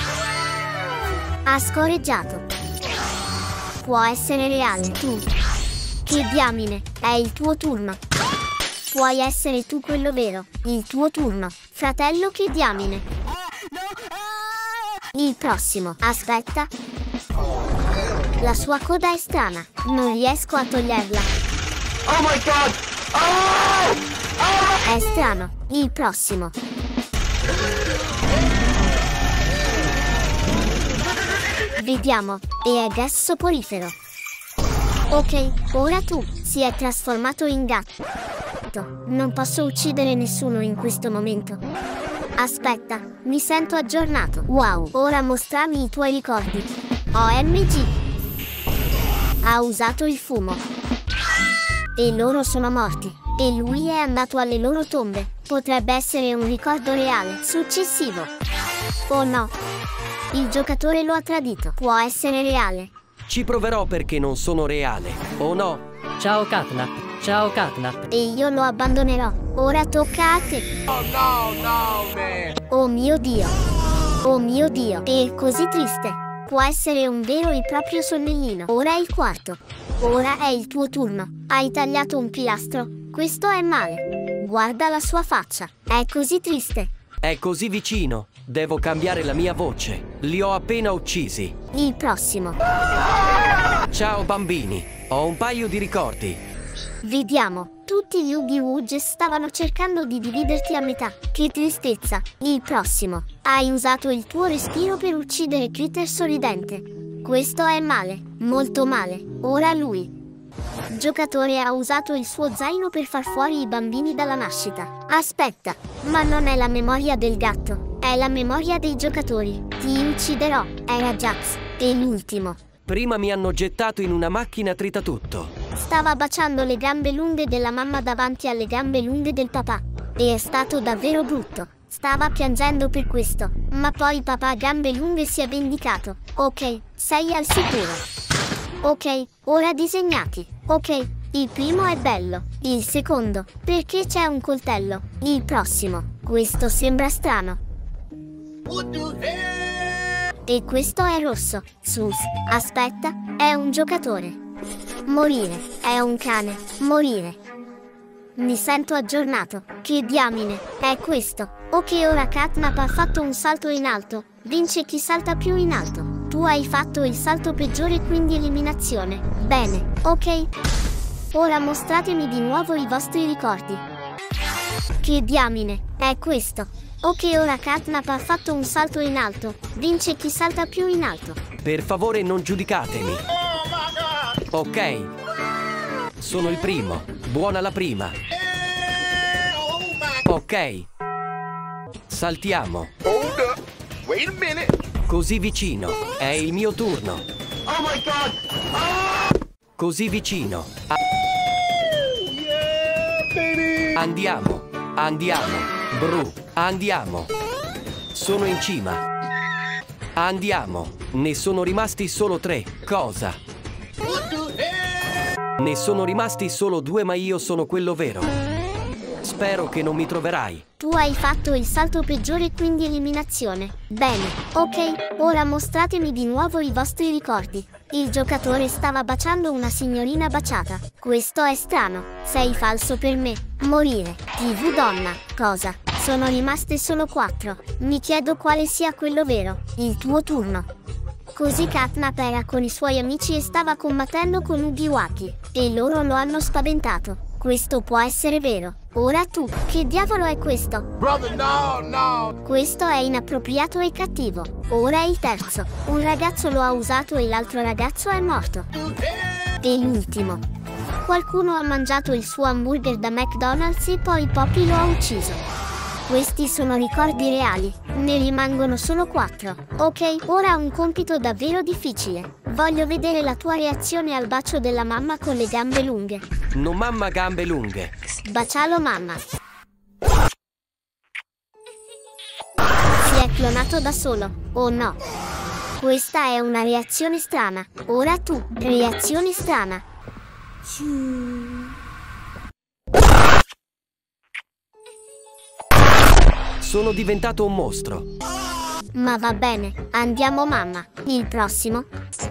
Ha scorreggiato. Può essere reale, tu. Che diamine, è il tuo turno. Puoi essere tu quello vero. Il tuo turno. Fratello, che diamine. Il prossimo. Aspetta. La sua coda è strana. Non riesco a toglierla. Oh my god! Oh! Oh! È strano. Il prossimo. Vediamo. E è gas soporifero. Ok, ora tu. Si è trasformato in gatto. Non posso uccidere nessuno in questo momento. Aspetta, mi sento aggiornato. Wow, ora mostrami i tuoi ricordi. O emme gi. Ha usato il fumo. E loro sono morti. E lui è andato alle loro tombe. Potrebbe essere un ricordo reale. Successivo. Oh no. Il giocatore lo ha tradito. Può essere reale. Ci proverò perché non sono reale. Oh no. Ciao Catnap. Ciao Catnap. E io lo abbandonerò. Ora tocca a te. Oh no, no, man. Oh mio Dio. Oh mio Dio. È così triste. può essere un vero e proprio sonnellino. Ora è il quarto. Ora è il tuo turno. Hai tagliato un pilastro. Questo è male. Guarda la sua faccia. È così triste. È così vicino. Devo cambiare la mia voce. Li ho appena uccisi. Il prossimo. Ciao bambini. Ho un paio di ricordi. Vediamo. Tutti gli Oogie Wooges stavano cercando di dividerti a metà. Che tristezza. Il prossimo. Hai usato il tuo respiro per uccidere Critter sorridente. Questo è male. Molto male. Ora lui. Giocatore ha usato il suo zaino per far fuori i bambini dalla nascita. Aspetta, ma non è la memoria del gatto, è la memoria dei giocatori. Ti ucciderò. Era Jax. E l'ultimo. Prima mi hanno gettato in una macchina tritatutto. Stava baciando le gambe lunghe della mamma davanti alle gambe lunghe del papà. E è stato davvero brutto. Stava piangendo per questo, ma poi papà gambe lunghe si è vendicato. Ok, sei al sicuro. Ok, ora disegnati. Ok, il primo è bello. Il secondo, perché c'è un coltello. Il prossimo, questo sembra strano. E questo è rosso. Sus, aspetta, è un giocatore. Morire, è un cane. Morire. Mi sento aggiornato. Che diamine, è questo. Ok, ora Catnap ha fatto un salto in alto. Vince chi salta più in alto. Tu hai fatto il salto peggiore, quindi eliminazione. Bene, ok. Ora mostratemi di nuovo i vostri ricordi. Che diamine, è questo. Ok, ora Catnap ha fatto un salto in alto. Vince chi salta più in alto. Per favore non giudicatemi. Ok. Sono il primo. Buona la prima. Ok. Saltiamo. Hold up. Wait a minute. Così vicino. È il mio turno. Oh my god. Ah! Così vicino. A Yeah, baby. Andiamo. Andiamo. Bru. Andiamo. Sono in cima. Andiamo. Ne sono rimasti solo tre. Cosa? Ne sono rimasti solo due, ma io sono quello vero. Spero che non mi troverai. Tu hai fatto il salto peggiore, quindi eliminazione. Bene, ok, ora mostratemi di nuovo i vostri ricordi. Il giocatore stava baciando una signorina baciata. Questo è strano. Sei falso per me. Morire. tivù donna. Cosa? Sono rimaste solo quattro. Mi chiedo quale sia quello vero. Il tuo turno. Così Catnap era con i suoi amici e stava combattendo con Ugiwaki. E loro lo hanno spaventato. Questo può essere vero. Ora tu, che diavolo è questo? Brother, no, no. Questo è inappropriato e cattivo. Ora è il terzo. Un ragazzo lo ha usato e l'altro ragazzo è morto. E l'ultimo. Qualcuno ha mangiato il suo hamburger da McDonald's e poi Poppy lo ha ucciso. Questi sono ricordi reali. Ne rimangono solo quattro. Ok, ora un compito davvero difficile. Voglio vedere la tua reazione al bacio della mamma con le gambe lunghe. Non mamma gambe lunghe. Bacialo mamma. Si è clonato da solo. Oh no. Questa è una reazione strana. Ora tu, reazione strana. Sono diventato un mostro. Ma va bene, andiamo mamma. Il prossimo.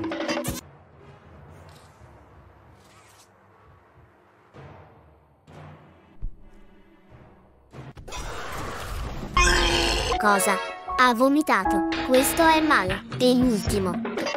Cosa? Ha vomitato. Questo è male. E l'ultimo.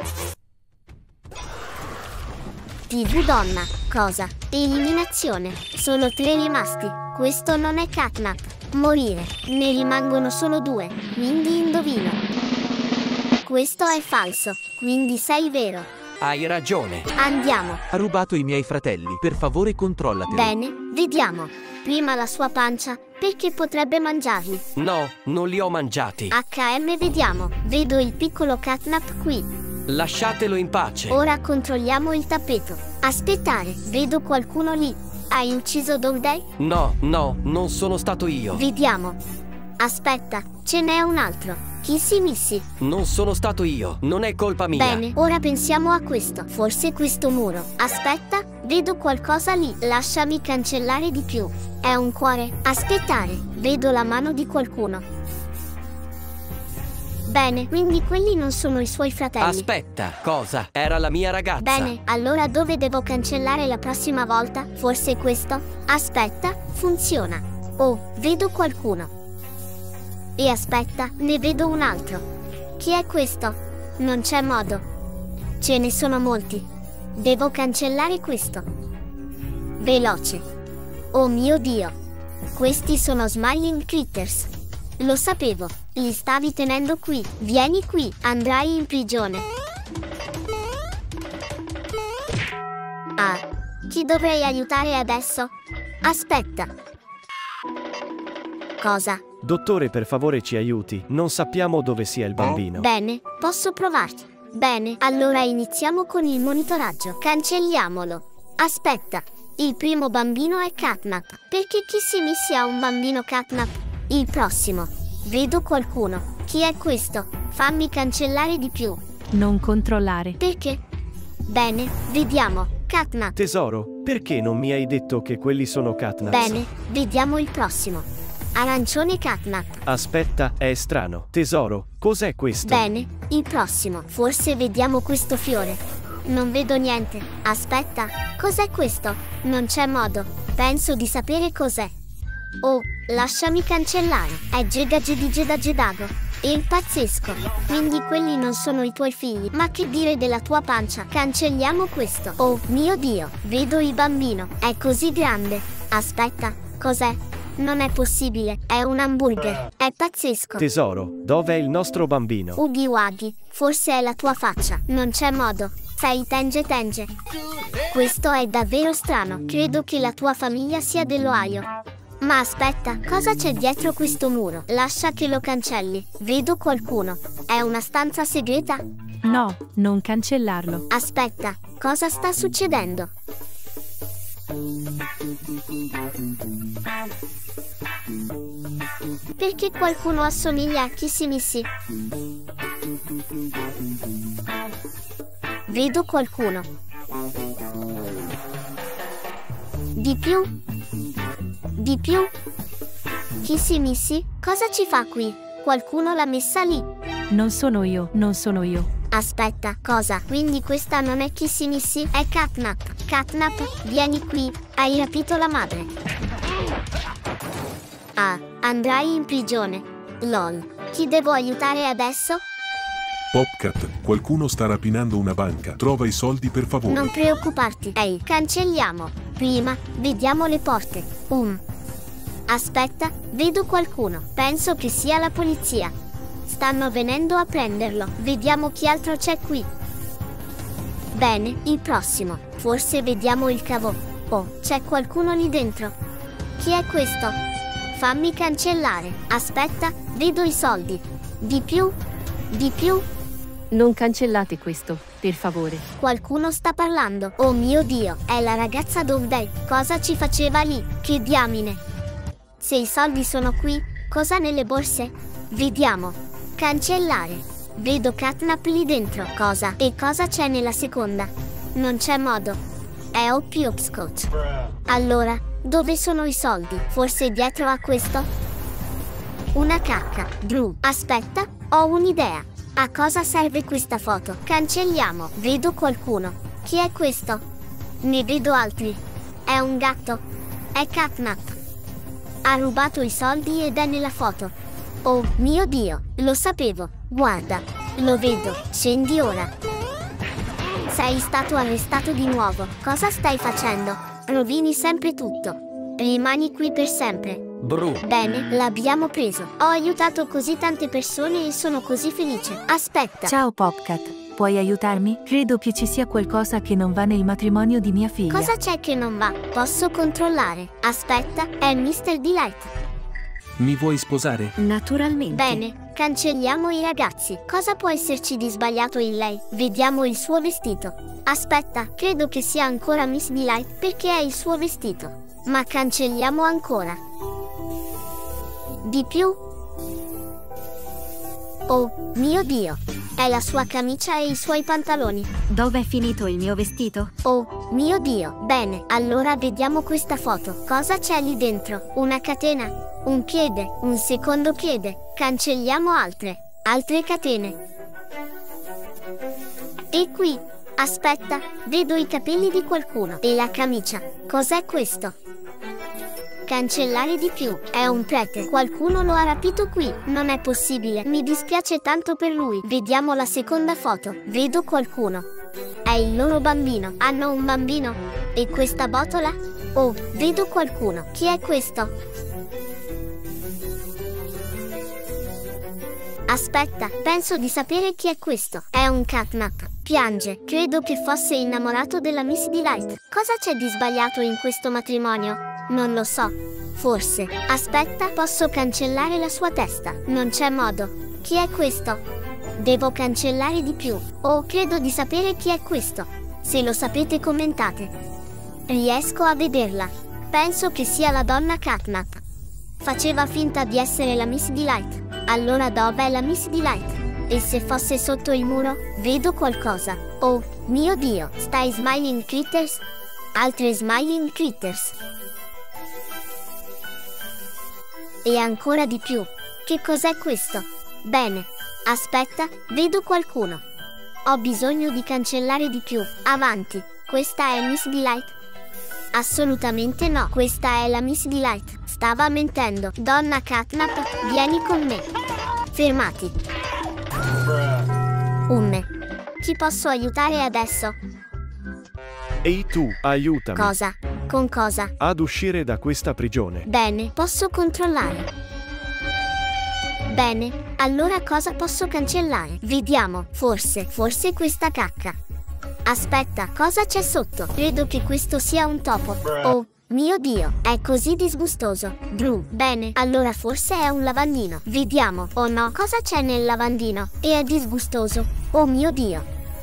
tivù donna. Cosa? Eliminazione. Solo tre rimasti. Questo non è Catnap. Morire. Ne rimangono solo due. Quindi indovino. Questo è falso. Quindi sei vero. Hai ragione. Andiamo. Ha rubato i miei fratelli. Per favore controllatelo. Bene, vediamo. Prima la sua pancia, perché potrebbe mangiarli. No, non li ho mangiati. acca emme vediamo. Vedo il piccolo Catnap qui. Lasciatelo in pace. Ora controlliamo il tappeto. Aspettare, vedo qualcuno lì. Hai ucciso Dog Day? No, no, non sono stato io. Vediamo. Aspetta, ce n'è un altro. Kissy Missy. Non sono stato io, non è colpa mia. Bene, ora pensiamo a questo. Forse questo muro. Aspetta, vedo qualcosa lì. Lasciami cancellare di più. È un cuore. Aspettare, vedo la mano di qualcuno. Bene, quindi quelli non sono i suoi fratelli. Aspetta, cosa? Era la mia ragazza. Bene, allora dove devo cancellare la prossima volta? Forse questo? Aspetta, funziona. Oh, vedo qualcuno. E aspetta, ne vedo un altro. Chi è questo? Non c'è modo. Ce ne sono molti. Devo cancellare questo. Veloce. Oh mio Dio. Questi sono Smiling Critters. Lo sapevo. Li stavi tenendo qui. Vieni qui. Andrai in prigione. Ah. Chi dovrei aiutare adesso? Aspetta. Cosa? Dottore, per favore ci aiuti. Non sappiamo dove sia il bambino. Bene, posso provarci. Bene, allora iniziamo con il monitoraggio. Cancelliamolo. Aspetta. Il primo bambino è Catnap. Perché Kissimissi ha un bambino Catnap? Il prossimo. Vedo qualcuno. Chi è questo? Fammi cancellare di più. Non controllare. Perché? Bene, vediamo. Catnap. Tesoro, perché non mi hai detto che quelli sono Catnap? Bene, vediamo il prossimo. Arancione Catnap. Aspetta, è strano. Tesoro, cos'è questo? Bene, il prossimo. Forse vediamo questo fiore. Non vedo niente. Aspetta, cos'è questo? Non c'è modo. Penso di sapere cos'è. Oh, lasciami cancellare. È Gegagedigedaggedago. E pazzesco. Quindi quelli non sono i tuoi figli. Ma che dire della tua pancia? Cancelliamo questo. Oh mio Dio, vedo il bambino. È così grande. Aspetta, cos'è? Non è possibile, è un hamburger. È pazzesco. Tesoro, dov'è il nostro bambino? Ughi Waghi, forse è la tua faccia. Non c'è modo. Sei Tenge Tenge. Questo è davvero strano. Credo che la tua famiglia sia dell'Ohio. Ma aspetta, cosa c'è dietro questo muro? Lascia che lo cancelli. Vedo qualcuno. È una stanza segreta? No, non cancellarlo. Aspetta, cosa sta succedendo? Perché qualcuno assomiglia a Kissimissi? Vedo qualcuno. Di più? Di più? Kissimissi? Cosa ci fa qui? Qualcuno l'ha messa lì. Non sono io, non sono io. Aspetta, cosa? Quindi questa non è Kissimissi? È Catnap. Catnap, vieni qui. Hai rapito la madre. Ah, andrai in prigione. Lol. Chi devo aiutare adesso? Popcat, qualcuno sta rapinando una banca. Trova i soldi per favore. Non preoccuparti. Ehi, cancelliamo. Prima, vediamo le porte. Um. Aspetta, vedo qualcuno. Penso che sia la polizia. Stanno venendo a prenderlo. Vediamo chi altro c'è qui. Bene, il prossimo. Forse vediamo il cavo. Oh, c'è qualcuno lì dentro. Chi è questo? Fammi cancellare. Aspetta, vedo i soldi. Di più? Di più? Non cancellate questo, per favore. Qualcuno sta parlando. Oh mio Dio, è la ragazza Dov'day. Cosa ci faceva lì? Che diamine. Se i soldi sono qui, cosa nelle borse? Vediamo. Cancellare. Vedo Catnap lì dentro. Cosa? E cosa c'è nella seconda? Non c'è modo. È Hopscotch. Allora, dove sono i soldi? Forse dietro a questo? Una cacca. Drew. Aspetta, ho un'idea. A cosa serve questa foto? Cancelliamo. Vedo qualcuno. Chi è questo? Ne vedo altri. È un gatto. È Catnap. Ha rubato i soldi ed è nella foto. Oh mio Dio, lo sapevo. Guarda, lo vedo. Scendi ora. Sei stato arrestato di nuovo. Cosa stai facendo? Rovini sempre tutto. Rimani qui per sempre. Bru. Bene, l'abbiamo preso. Ho aiutato così tante persone e sono così felice. Aspetta. Ciao Popcat, puoi aiutarmi? Credo che ci sia qualcosa che non va nel matrimonio di mia figlia. Cosa c'è che non va? Posso controllare. Aspetta, è mister Delight. Mi vuoi sposare? Naturalmente. Bene, cancelliamo i ragazzi. Cosa può esserci di sbagliato in lei? Vediamo il suo vestito. Aspetta, credo che sia ancora Miss Delight perché è il suo vestito. Ma cancelliamo ancora. Di più? Oh mio Dio, è la sua camicia e i suoi pantaloni. Dove è finito il mio vestito? Oh mio Dio, bene, allora vediamo questa foto. Cosa c'è lì dentro? Una catena? Un piede? Un secondo piede? Cancelliamo altre. Altre catene. E qui, aspetta, vedo i capelli di qualcuno. E la camicia. Cos'è questo? Cancellare di più. È un prete. Qualcuno lo ha rapito qui. Non è possibile. Mi dispiace tanto per lui. Vediamo la seconda foto. Vedo qualcuno. È il loro bambino. Hanno un bambino. E questa botola? Oh, vedo qualcuno. Chi è questo? Aspetta, penso di sapere chi è questo. È un catnap. Piange. Credo che fosse innamorato della Miss Delight. Cosa c'è di sbagliato in questo matrimonio? Non lo so. Forse. Aspetta, posso cancellare la sua testa. Non c'è modo. Chi è questo? Devo cancellare di più. Oh, credo di sapere chi è questo. Se lo sapete commentate. Riesco a vederla. Penso che sia la donna catnap. Faceva finta di essere la Miss Delight. Allora dov'è la Miss Delight? E se fosse sotto il muro? Vedo qualcosa. Oh, mio Dio. Stai smiling critters? Altre smiling critters. E ancora di più. Che cos'è questo? Bene. Aspetta, vedo qualcuno. Ho bisogno di cancellare di più. Avanti. Questa è Miss Delight? Assolutamente no. Questa è la Miss Delight. Stava mentendo. Donna catnap, vieni con me. Fermati. Umme. Chi posso aiutare adesso? Ehi tu, aiutami. Cosa? Con cosa? Ad uscire da questa prigione. Bene, posso controllare. Bene, allora cosa posso cancellare? Vediamo, forse, forse questa cacca. Aspetta, cosa c'è sotto? Credo che questo sia un topo. Oh, mio Dio, è così disgustoso. Drew, bene, allora forse è un lavandino. Vediamo. Oh no, cosa c'è nel lavandino? E è disgustoso. Oh mio Dio.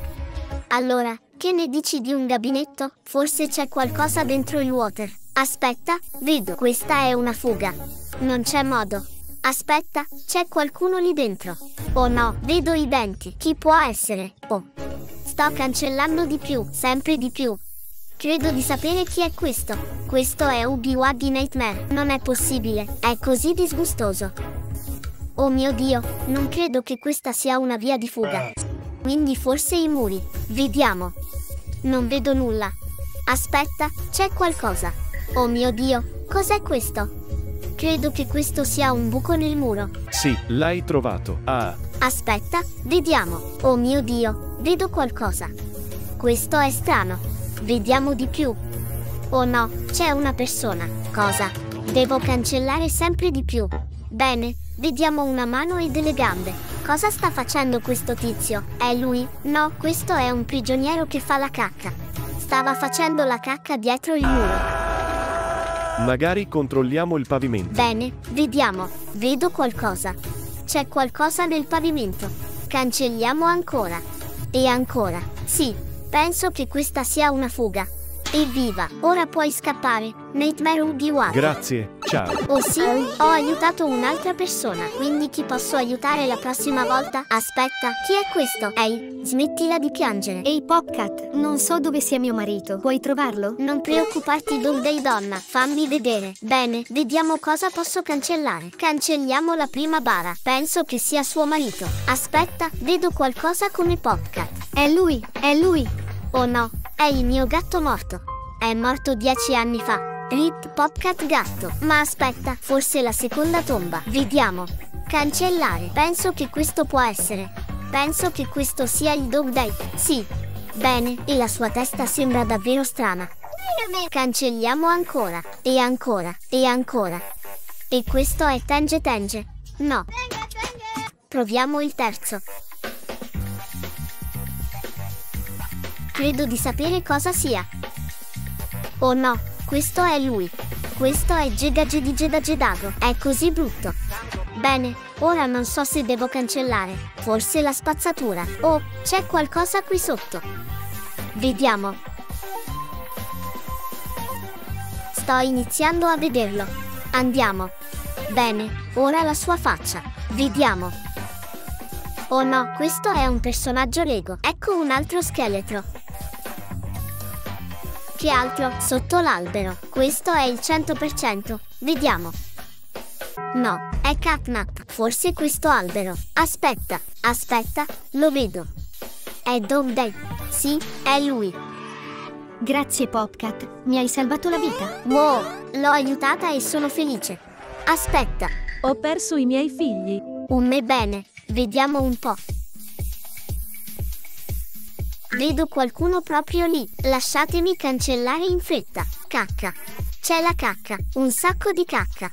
Allora, che ne dici di un gabinetto? Forse c'è qualcosa dentro il water. Aspetta, vedo. Questa è una fuga. Non c'è modo. Aspetta, c'è qualcuno lì dentro. Oh no, vedo i denti. Chi può essere? Oh. Sto cancellando di più, sempre di più. Credo di sapere chi è questo. Questo è Oogie Woogie Nightmare. Non è possibile, è così disgustoso. Oh mio Dio, non credo che questa sia una via di fuga. Quindi forse i muri. Vediamo. Non vedo nulla. Aspetta, c'è qualcosa. Oh mio Dio, cos'è questo? Credo che questo sia un buco nel muro. Sì, l'hai trovato. Ah. Aspetta, vediamo. Oh mio Dio, vedo qualcosa. Questo è strano. Vediamo di più. Oh no, c'è una persona. Cosa? Devo cancellare sempre di più. Bene, vediamo una mano e delle gambe. Cosa sta facendo questo tizio? È lui? No, questo è un prigioniero che fa la cacca. Stava facendo la cacca dietro il muro. Magari controlliamo il pavimento. Bene, vediamo. Vedo qualcosa. C'è qualcosa nel pavimento. Cancelliamo ancora. E ancora. Sì, penso che questa sia una fuga. Evviva, ora puoi scappare. Nightmare Oogie Woogie. Grazie, ciao. Oh sì, ho aiutato un'altra persona. Quindi chi posso aiutare la prossima volta? Aspetta, chi è questo? Ehi, smettila di piangere. Ehi Popcat, non so dove sia mio marito. Puoi trovarlo? Non preoccuparti, Doomday donna. Fammi vedere. Bene, vediamo cosa posso cancellare. Cancelliamo la prima bara. Penso che sia suo marito. Aspetta, vedo qualcosa come Popcat. È lui, è lui. Oh no, è il mio gatto morto. È morto dieci anni fa. Rip Popcat gatto. Ma aspetta, forse la seconda tomba. Vediamo. Cancellare. Penso che questo può essere. Penso che questo sia il Doomday. Sì. Bene, e la sua testa sembra davvero strana. Cancelliamo ancora. E ancora. E ancora. E questo è Tenge Tenge. No. Proviamo il terzo. Credo di sapere cosa sia. Oh no, questo è lui. Questo è Gega Gedi Geda Gedago. È così brutto. Bene, ora non so se devo cancellare. Forse la spazzatura. Oh, c'è qualcosa qui sotto. Vediamo. Sto iniziando a vederlo. Andiamo. Bene, ora la sua faccia. Vediamo. Oh no, questo è un personaggio Lego. Ecco un altro scheletro. Che altro? Sotto l'albero. Questo è il cento per cento. Vediamo. No, è Catnap. Forse questo albero. Aspetta, aspetta, lo vedo. È Dog Day. Sì, è lui. Grazie Popcat, mi hai salvato la vita. Wow, l'ho aiutata e sono felice. Aspetta. Ho perso i miei figli. Un me bene, vediamo un po'. Vedo qualcuno proprio lì. Lasciatemi cancellare in fretta. Cacca. C'è la cacca. Un sacco di cacca.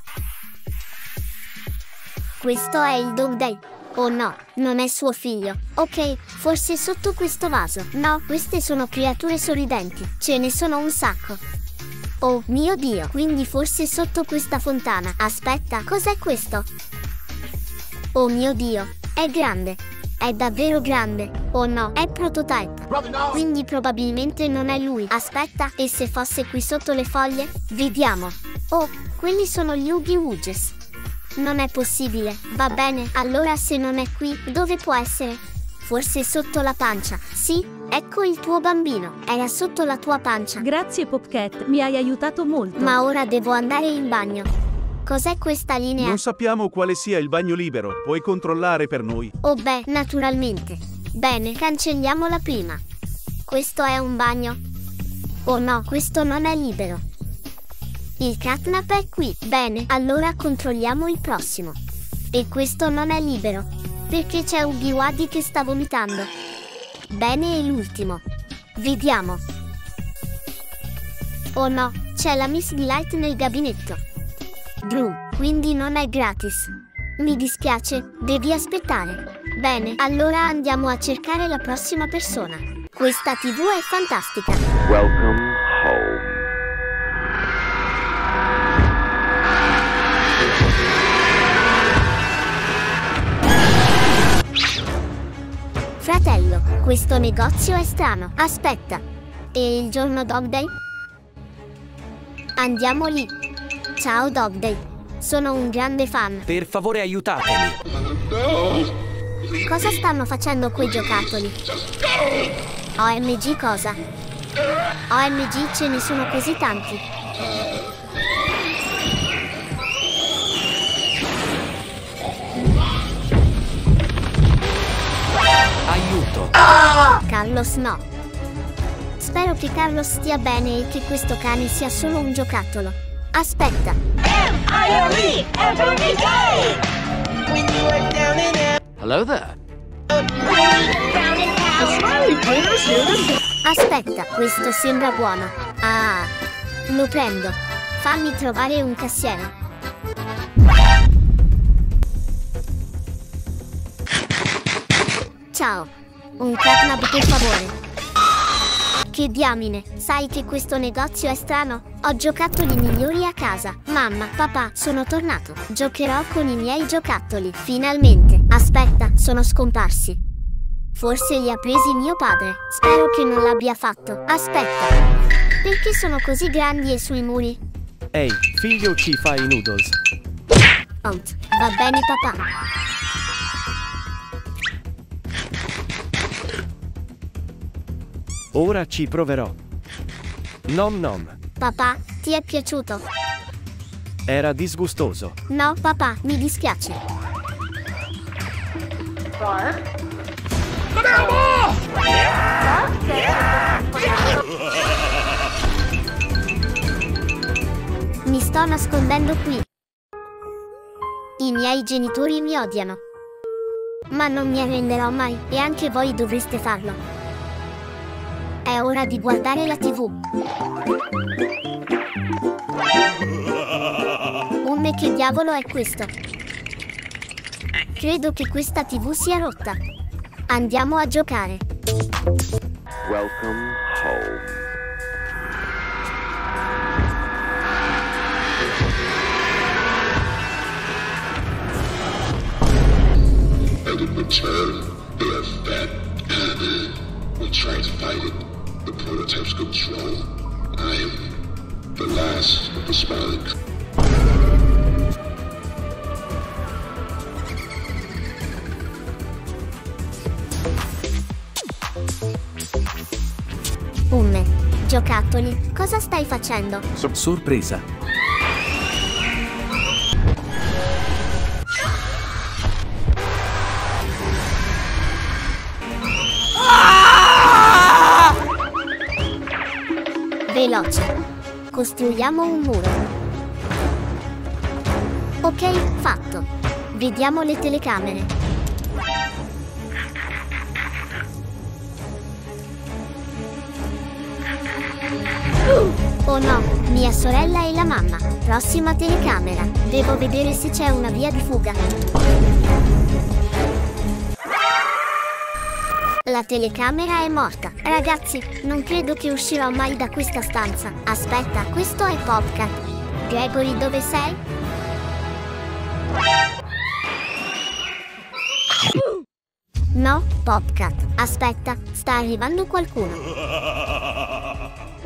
Questo è il Dog Day. Oh no, non è suo figlio. Ok, forse sotto questo vaso. No, queste sono creature sorridenti. Ce ne sono un sacco. Oh mio Dio, quindi forse sotto questa fontana. Aspetta, cos'è questo? Oh mio Dio, è grande. È davvero grande. Oh no, è prototype. Quindi probabilmente non è lui. Aspetta, e se fosse qui sotto le foglie? Vediamo. Oh, quelli sono gli Oogie Wooges. Non è possibile. Va bene, allora se non è qui, dove può essere? Forse sotto la pancia. Sì, ecco il tuo bambino. Era sotto la tua pancia. Grazie Popcat, mi hai aiutato molto. Ma ora devo andare in bagno. Cos'è questa linea? Non sappiamo quale sia il bagno libero. Puoi controllare per noi? Oh beh, naturalmente. Bene, cancelliamola prima. Questo è un bagno. Oh no, questo non è libero. Il Catnap è qui. Bene, allora controlliamo il prossimo. E questo non è libero. Perché c'è un Biwadi che sta vomitando. Bene, e l'ultimo. Vediamo. Oh no, c'è la Miss Delight nel gabinetto. Drew, quindi non è gratis. Mi dispiace, devi aspettare. Bene, allora andiamo a cercare la prossima persona. Questa tivù è fantastica. Welcome home. Fratello, questo negozio è strano. Aspetta. E il giorno Dog Day? Andiamo lì. Ciao Dog Day. Sono un grande fan. Per favore aiutatemi. Cosa stanno facendo quei giocattoli? O M G cosa? O M G ce ne sono così tanti. Aiuto. Carlos no. Spero che Carlos stia bene e che questo cane sia solo un giocattolo. Aspetta. Hello there. Aspetta, questo sembra buono. Ah, lo prendo. Fammi trovare un cassiere. Ciao. Un Catnap per favore. Che diamine, sai che questo negozio è strano? Ho giocattoli migliori a casa. Mamma, papà, sono tornato. Giocherò con i miei giocattoli. Finalmente. Aspetta, sono scomparsi. Forse li ha presi mio padre. Spero che non l'abbia fatto. Aspetta. Perché sono così grandi e sui muri? Ehi, hey, figlio, ci fai i noodles. Out. Va bene papà. Ora ci proverò. Nom nom. Papà, ti è piaciuto? Era disgustoso. No, papà, mi dispiace. Mi sto nascondendo qui. I miei genitori mi odiano. Ma non mi arrenderò mai, e anche voi dovreste farlo. È ora di guardare la tivù. Oh me, che diavolo è questo? Credo che questa tivù sia rotta. Andiamo a giocare. Welcome home. I didn't return. They are fat. We tried to fight it. The prototype's control. I am the last of the smiling. Umme, giocattoli, cosa stai facendo? So- sorpresa. Veloce. Costruiamo un muro. Ok, fatto. Vediamo le telecamere. Oh no, mia sorella e la mamma. Prossima telecamera. Devo vedere se c'è una via di fuga. La telecamera è morta. Ragazzi, non credo che uscirò mai da questa stanza. Aspetta, questo è Popcat. Gregory, dove sei? No, Popcat. Aspetta, sta arrivando qualcuno.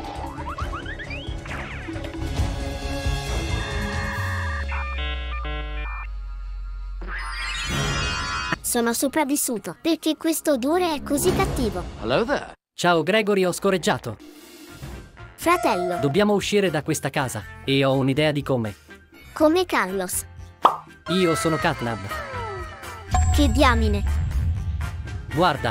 Sono sopravvissuto perché questo odore è così cattivo. Hello there. Ciao Gregory, ho scorreggiato. Fratello. Dobbiamo uscire da questa casa e ho un'idea di come. Come Carlos. Io sono Catnab. Che diamine. Guarda.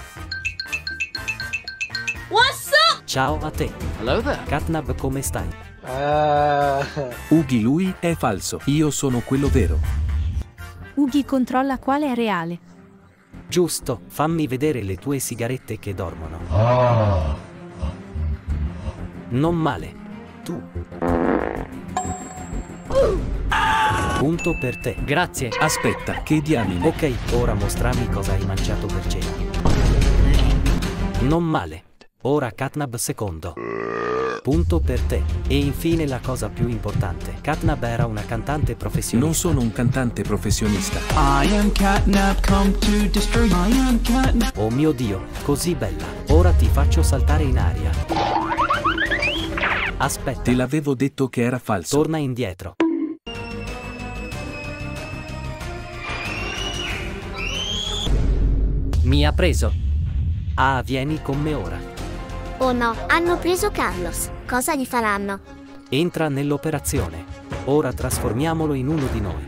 What's up? Ciao a te. Hello there. Catnab, come stai? Uh... Ughi, lui è falso. Io sono quello vero. Ughi controlla quale è reale. Giusto, fammi vedere le tue sigarette che dormono. Ah. Non male. Tu. Punto per te. Grazie. Aspetta, che diamine. Ok, ora mostrami cosa hai mangiato per cena. Non male. Ora Catnab secondo. Punto per te. E infine la cosa più importante. Catnab era una cantante professionista. Non sono un cantante professionista. I am Catnab, come to destroy. I am Catnab. Oh mio Dio, così bella. Ora ti faccio saltare in aria. Aspetta. Te l'avevo detto che era falso. Torna indietro. Mi ha preso. Ah, vieni con me ora. Oh no, hanno preso Carlos. Cosa gli faranno? Entra nell'operazione. Ora trasformiamolo in uno di noi.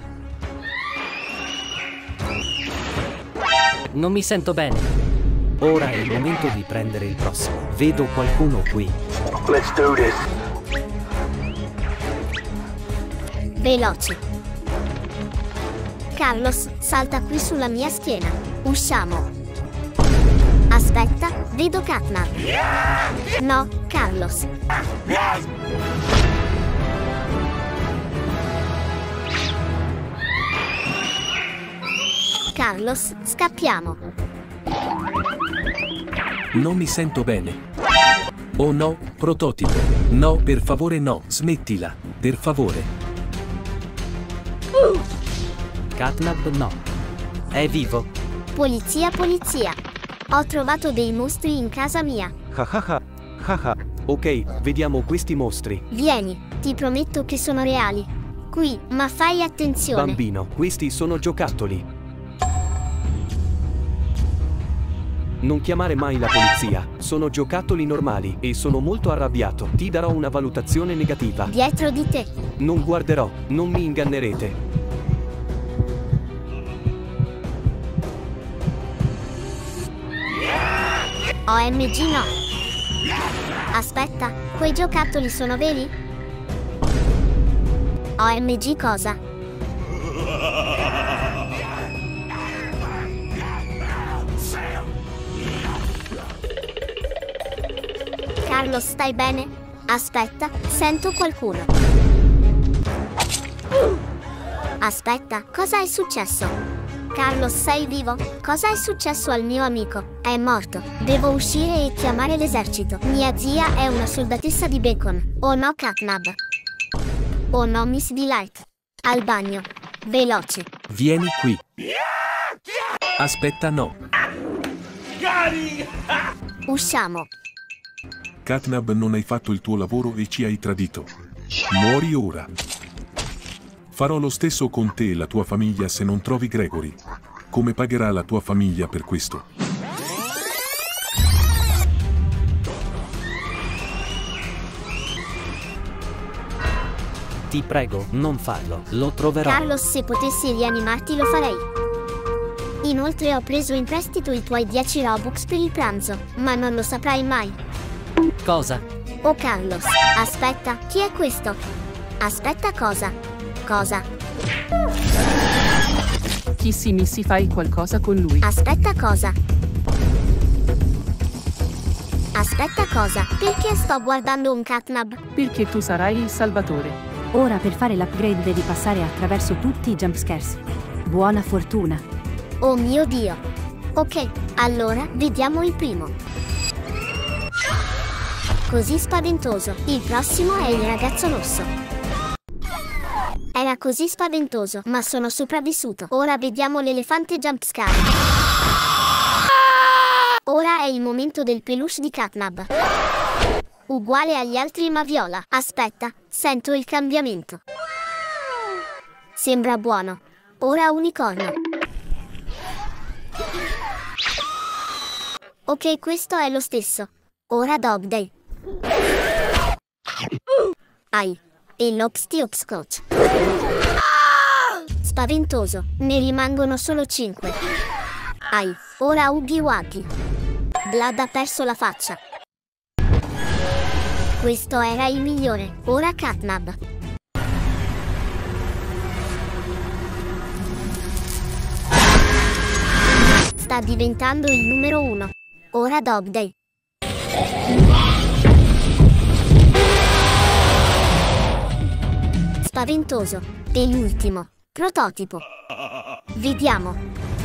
Non mi sento bene. Ora è il momento di prendere il prossimo. Vedo qualcuno qui. Let's do this. Veloce. Carlos, salta qui sulla mia schiena. Usciamo. Aspetta, vedo Catnab. No, Carlos. Carlos, scappiamo. Non mi sento bene. Oh no, prototipo. No, per favore no, smettila. Per favore. Catnab no. È vivo. Polizia, polizia. Ho trovato dei mostri in casa mia. Hahaha, haha. Ok, vediamo questi mostri. Vieni, ti prometto che sono reali. Qui, ma fai attenzione. Bambino, questi sono giocattoli. Non chiamare mai la polizia. Sono giocattoli normali e sono molto arrabbiato. Ti darò una valutazione negativa. Dietro di te. Non guarderò, non mi ingannerete. O M G no. Aspetta, quei giocattoli sono veri? O M G cosa? Carlo, stai bene? Aspetta, sento qualcuno. Aspetta, cosa è successo? Carlos, sei vivo? Cosa è successo al mio amico? È morto. Devo uscire e chiamare l'esercito. Mia zia è una soldatessa di bacon. Oh no, Catnab. Oh no, Miss Delight. Al bagno. Veloce. Vieni qui. Aspetta, no. Usciamo. Catnab, non hai fatto il tuo lavoro e ci hai tradito. Muori ora. Farò lo stesso con te e la tua famiglia se non trovi Gregory. Come pagherà la tua famiglia per questo? Ti prego, non farlo. Lo troverò. Carlos, se potessi rianimarti lo farei. Inoltre ho preso in prestito i tuoi dieci Robux per il pranzo, ma non lo saprai mai. Cosa? Oh Carlos, aspetta, chi è questo? Aspetta cosa? Cosa? Kissy Missy, fai qualcosa con lui. Aspetta cosa? Aspetta cosa? Perché sto guardando un catnap? Perché tu sarai il salvatore. Ora per fare l'upgrade devi passare attraverso tutti i jumpscares. Buona fortuna. Oh mio Dio. Ok, allora vediamo il primo. Così spaventoso. Il prossimo è il ragazzo rosso. Era così spaventoso, ma sono sopravvissuto. Ora vediamo l'elefante jumpscare. Ora è il momento del peluche di Catnap. Uguale agli altri ma viola. Aspetta, sento il cambiamento. Sembra buono. Ora unicorno. Ok, questo è lo stesso. Ora Dog Day. Ai. E l'Opstiopscotch. Spaventoso. Ne rimangono solo cinque. Ai. Ora Uggy Wuggy. Blood ha perso la faccia. Questo era il migliore. Ora Catnap. Sta diventando il numero uno. Ora Dog Day. Spaventoso. E l'ultimo. Prototipo. Vediamo.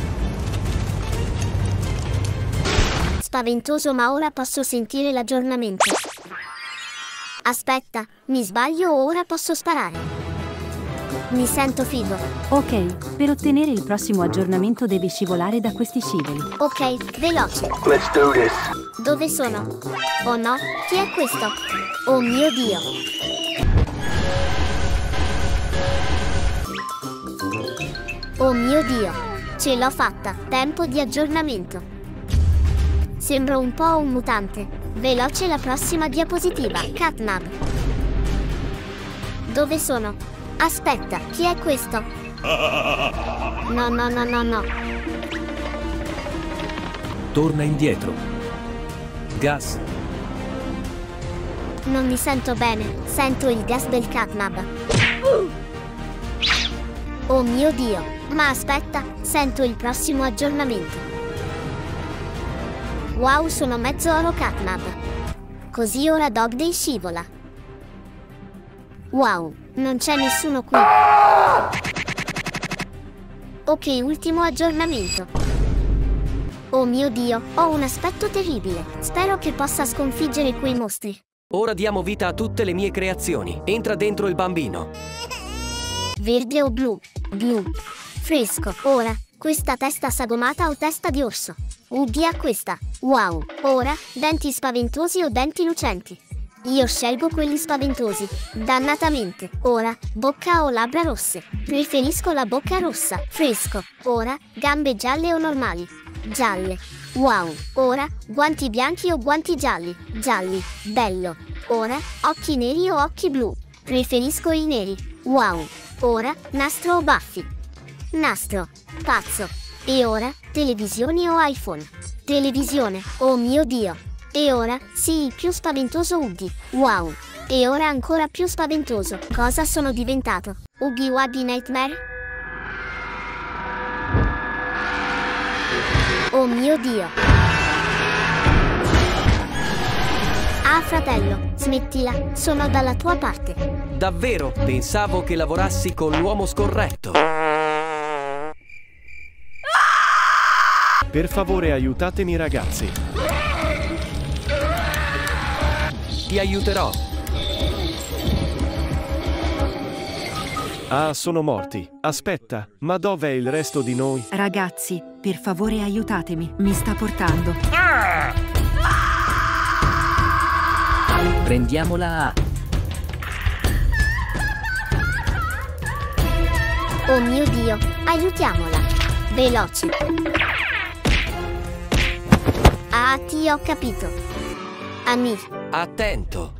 Spaventoso, ma ora posso sentire l'aggiornamento. Aspetta, mi sbaglio o ora posso sparare? Mi sento figo. Ok, per ottenere il prossimo aggiornamento devi scivolare da questi scivoli. Ok, veloce. Let's do this. Dove sono? Oh no, chi è questo? Oh mio Dio. Oh mio Dio. Ce l'ho fatta. Tempo di aggiornamento. Sembro un po' un mutante. Veloce la prossima diapositiva. Catnap. Dove sono? Aspetta, chi è questo? No, no, no, no, no. Torna indietro. Gas. Non mi sento bene. Sento il gas del Catnap. Oh mio Dio. Ma aspetta, sento il prossimo aggiornamento. Wow, sono mezzo oro Catnap. Così ora Dog Day scivola. Wow, non c'è nessuno qui. Ok, ultimo aggiornamento. Oh mio Dio, ho un aspetto terribile. Spero che possa sconfiggere quei mostri. Ora diamo vita a tutte le mie creazioni. Entra dentro il bambino. Verde o blu? Blu. Fresco. Ora, questa testa sagomata o testa di orso? Ugly a questa. Wow. Ora, denti spaventosi o denti lucenti? Io scelgo quelli spaventosi. Dannatamente. Ora, bocca o labbra rosse? Preferisco la bocca rossa. Fresco. Ora, gambe gialle o normali? Gialle. Wow. Ora, guanti bianchi o guanti gialli? Gialli. Bello. Ora, occhi neri o occhi blu? Preferisco i neri. Wow. Ora, nastro o baffi? Nastro. Pazzo. E ora, televisioni o iPhone? Televisione. Oh mio Dio. E ora, sì, il più spaventoso Uggy. Wow. E ora ancora più spaventoso. Cosa sono diventato? Uggy Wuggy Nightmare? Oh mio Dio. Ah, fratello, smettila, sono dalla tua parte. Davvero? Pensavo che lavorassi con l'uomo scorretto. Per favore aiutatemi ragazzi. Ti aiuterò. Ah, sono morti. Aspetta, ma dov'è il resto di noi? Ragazzi, per favore aiutatemi. Mi sta portando. Prendiamola A. Oh mio Dio, aiutiamola. Veloci. Ah, ti ho capito. Ami. Attento.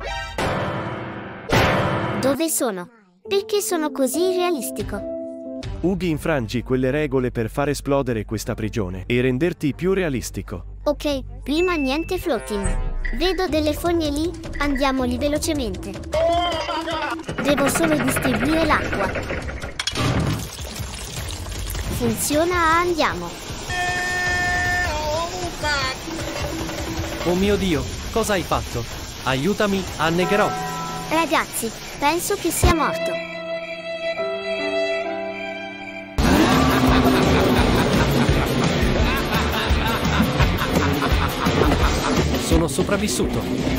Dove sono? Perché sono così realistico? Uggy, infrangi quelle regole per far esplodere questa prigione e renderti più realistico. Ok, prima niente floating. Vedo delle fogne lì, andiamoli velocemente. Devo solo distribuire l'acqua. Funziona, andiamo. Oh mio Dio, cosa hai fatto? Aiutami, annegherò. Ragazzi, penso che sia morto. Sono sopravvissuto.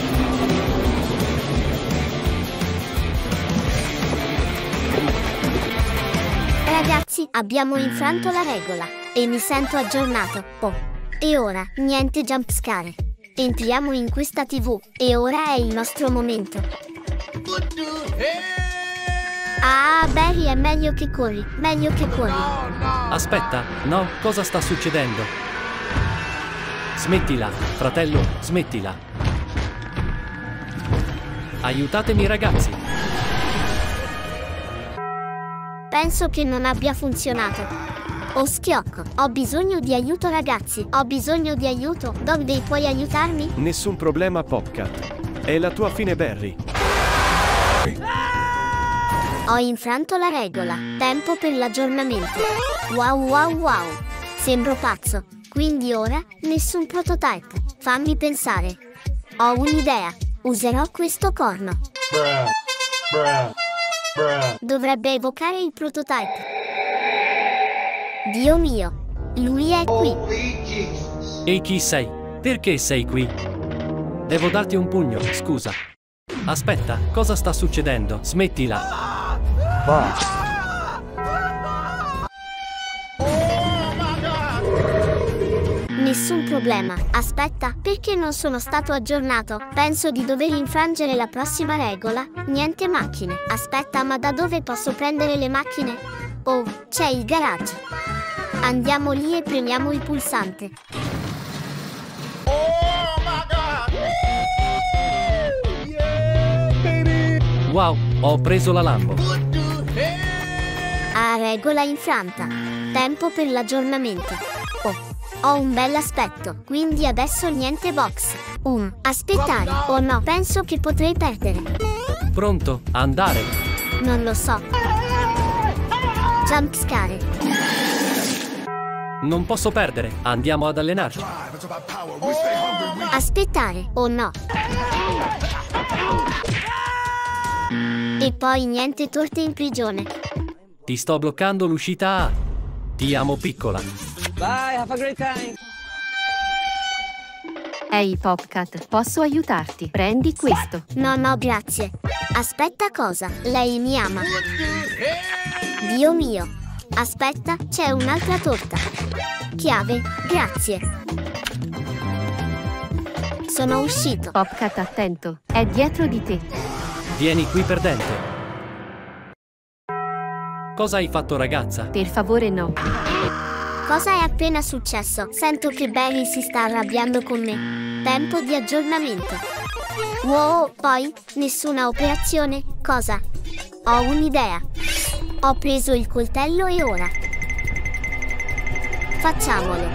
Ragazzi, abbiamo infranto la regola e mi sento aggiornato. Oh, e ora, niente jumpscare. Entriamo in questa tivù e ora è il nostro momento. Ah, Barry, è meglio che corri, meglio che corri. Aspetta, no, cosa sta succedendo? Smettila, fratello, smettila. Aiutatemi, ragazzi. Penso che non abbia funzionato. Oh schiocco, ho bisogno di aiuto, ragazzi. Ho bisogno di aiuto. Dove puoi aiutarmi? Nessun problema, Popcat. È la tua fine, Barry. Ho infranto la regola. Tempo per l'aggiornamento. Wow wow wow. Sembro pazzo. Quindi ora, nessun prototype. Fammi pensare. Ho un'idea. Userò questo corno. Bruh. Bruh. Bruh. Dovrebbe evocare il prototype. Dio mio. Lui è qui. E chi sei? Perché sei qui? Devo darti un pugno, scusa. Aspetta, cosa sta succedendo? Smettila. Nessun problema. Aspetta, perché non sono stato aggiornato? Penso di dover infrangere la prossima regola. Niente macchine. Aspetta, ma da dove posso prendere le macchine? Oh, c'è il garage. Andiamo lì e premiamo il pulsante. Wow, ho preso la Lambo. Ah, regola infranta. Tempo per l'aggiornamento. Oh, ho un bel aspetto, quindi adesso niente box. Um, aspettare. Oh no, penso che potrei perdere. Pronto, andare. Non lo so. Jumpscare. Non posso perdere, andiamo ad allenarci. Aspettare. Oh no. E poi niente torte in prigione. Ti sto bloccando l'uscita A. Ti amo, piccola. Bye, have a great time. Ehi, Popcat, posso aiutarti? Prendi questo. No, no, grazie. Aspetta, cosa? Lei mi ama. Dio mio. Aspetta, c'è un'altra torta. Chiave, grazie. Sono uscito. Popcat, attento. È dietro di te. Vieni qui, perdente. Cosa hai fatto, ragazza? Per favore, no. Cosa è appena successo? Sento che Barry si sta arrabbiando con me. Tempo di aggiornamento. Wow, poi? Nessuna operazione? Cosa? Ho un'idea. Ho preso il coltello e ora. Facciamolo.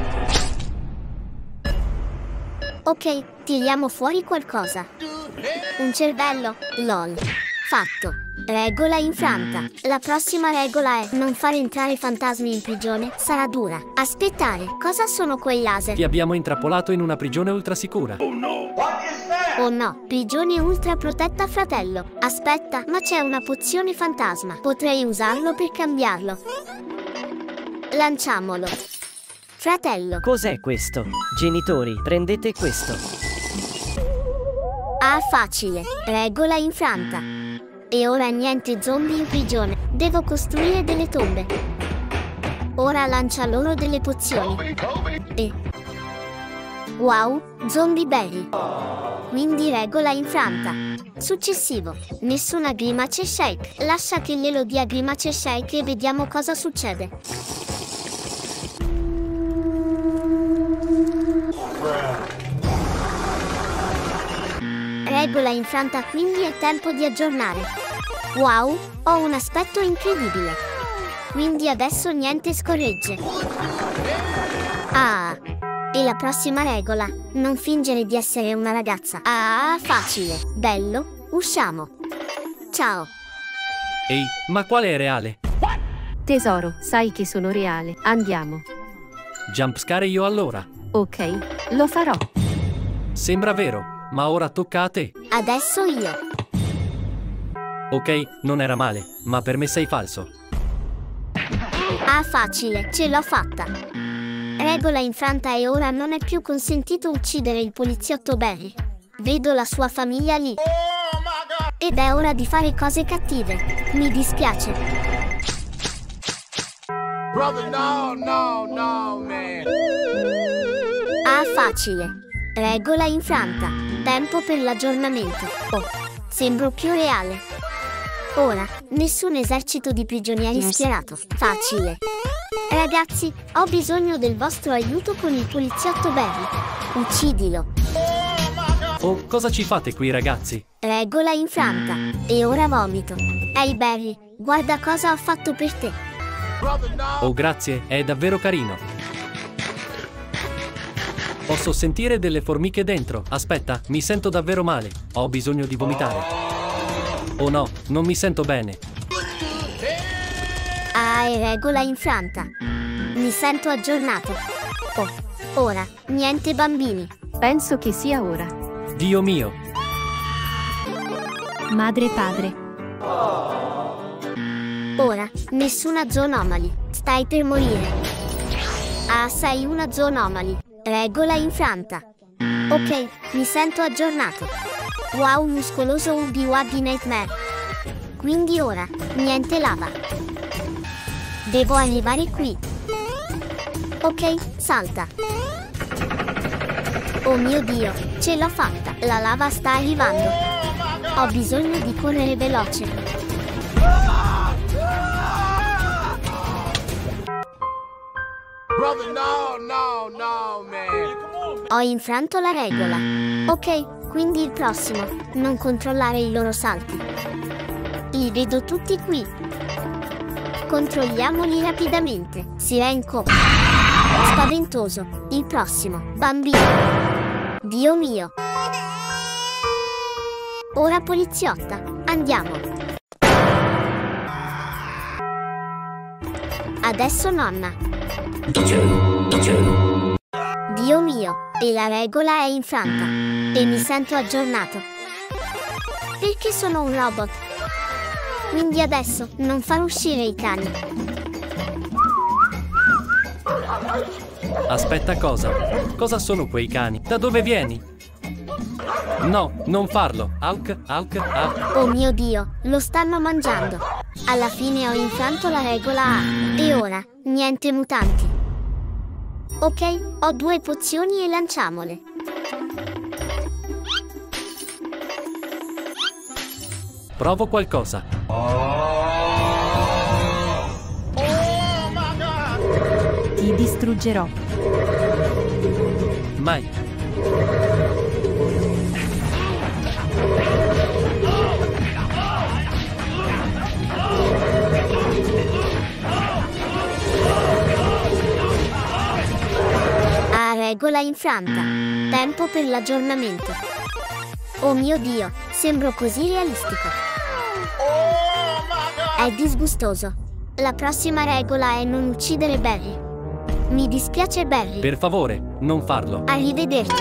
Ok, tiriamo fuori qualcosa. Un cervello, lol. Fatto. Regola infranta. La prossima regola è non far entrare fantasmi in prigione. Sarà dura. Aspettare. Cosa sono quei laser? Ti abbiamo intrappolato in una prigione ultra sicura. Oh no. What is that? Oh no, prigione ultra protetta, fratello. Aspetta, ma c'è una pozione fantasma. Potrei usarlo per cambiarlo. Lanciamolo. Fratello. Cos'è questo? Genitori, prendete questo. Ah, facile. Regola infranta. E ora niente zombie in prigione. Devo costruire delle tombe. Ora lancia loro delle pozioni. E... wow, zombie berry. Quindi regola infranta. Successivo. Nessuna grimace shake. Lascia che glielo dia grimace shake e vediamo cosa succede. Regola infranta, quindi è tempo di aggiornare. Wow, ho un aspetto incredibile. Quindi adesso niente scorregge. Ah, E la prossima regola, non fingere di essere una ragazza. Ah, facile. Bello, usciamo. Ciao. Ehi, ma quale è reale? Tesoro, sai che sono reale. Andiamo. Jumpscare io allora. Ok, lo farò. Sembra vero, ma ora tocca a te. Adesso io. Ok, non era male, ma per me sei falso. Ah, facile, ce l'ho fatta. Regola infranta e ora non è più consentito uccidere il poliziotto Barry. Vedo la sua famiglia lì. Ed è ora di fare cose cattive. Mi dispiace. Brother, no, no, no, man. Ah, facile. Regola infranta. Tempo per l'aggiornamento. Oh, sembro più reale. Ora, nessun esercito di prigionieri schierato. Facile. Ragazzi, ho bisogno del vostro aiuto con il poliziotto Barry. Uccidilo. Oh, cosa ci fate qui, ragazzi? Regola infranta. E ora vomito. Ehi Barry, guarda cosa ho fatto per te. Oh, grazie, è davvero carino. Posso sentire delle formiche dentro. Aspetta, mi sento davvero male. Ho bisogno di vomitare. Oh no, non mi sento bene. Ah, è regola infranta. Mi sento aggiornato. Oh, ora, niente bambini. Penso che sia ora. Dio mio. Madre e padre. Ora, nessuna zoonomali. Stai per morire. Ah, sei una zoonomali. Regola infranta. Ok, mi sento aggiornato. Wow, muscoloso Ubi-Wan di Nightmare. Quindi ora, niente lava. Devo arrivare qui. Ok, salta. Oh mio Dio, ce l'ho fatta. La lava sta arrivando. Ho bisogno di correre veloce. Brother, no, no, no, man. Ho infranto la regola. Ok, quindi il prossimo, non controllare i loro salti. Li vedo tutti qui. Controlliamoli rapidamente. Sirenco. Spaventoso. Il prossimo. Bambino. Dio mio. Ora poliziotta. Andiamo. Adesso nonna. Dio mio. E la regola è infranta. E mi sento aggiornato. Perché sono un robot? Quindi adesso non far uscire i cani. Aspetta, cosa? Cosa sono quei cani? Da dove vieni? No, non farlo. Hulk, Hulk, Hulk. Oh mio Dio, lo stanno mangiando. Alla fine ho infranto la regola A. E ora, niente mutanti. Ok, ho due pozioni e lanciamole. Provo qualcosa. Ti distruggerò. Mai. Ah, regola infranta. Tempo per l'aggiornamento. Oh mio Dio, sembro così realistico. È disgustoso. La prossima regola è non uccidere Barry. Mi dispiace Barry. Per favore, non farlo. Arrivederci.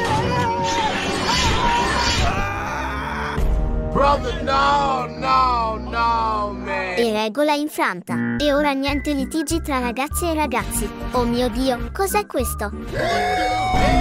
Brother, no, no, no, man. E regola infranta. E ora niente litigi tra ragazze e ragazzi. Oh mio Dio, cos'è questo?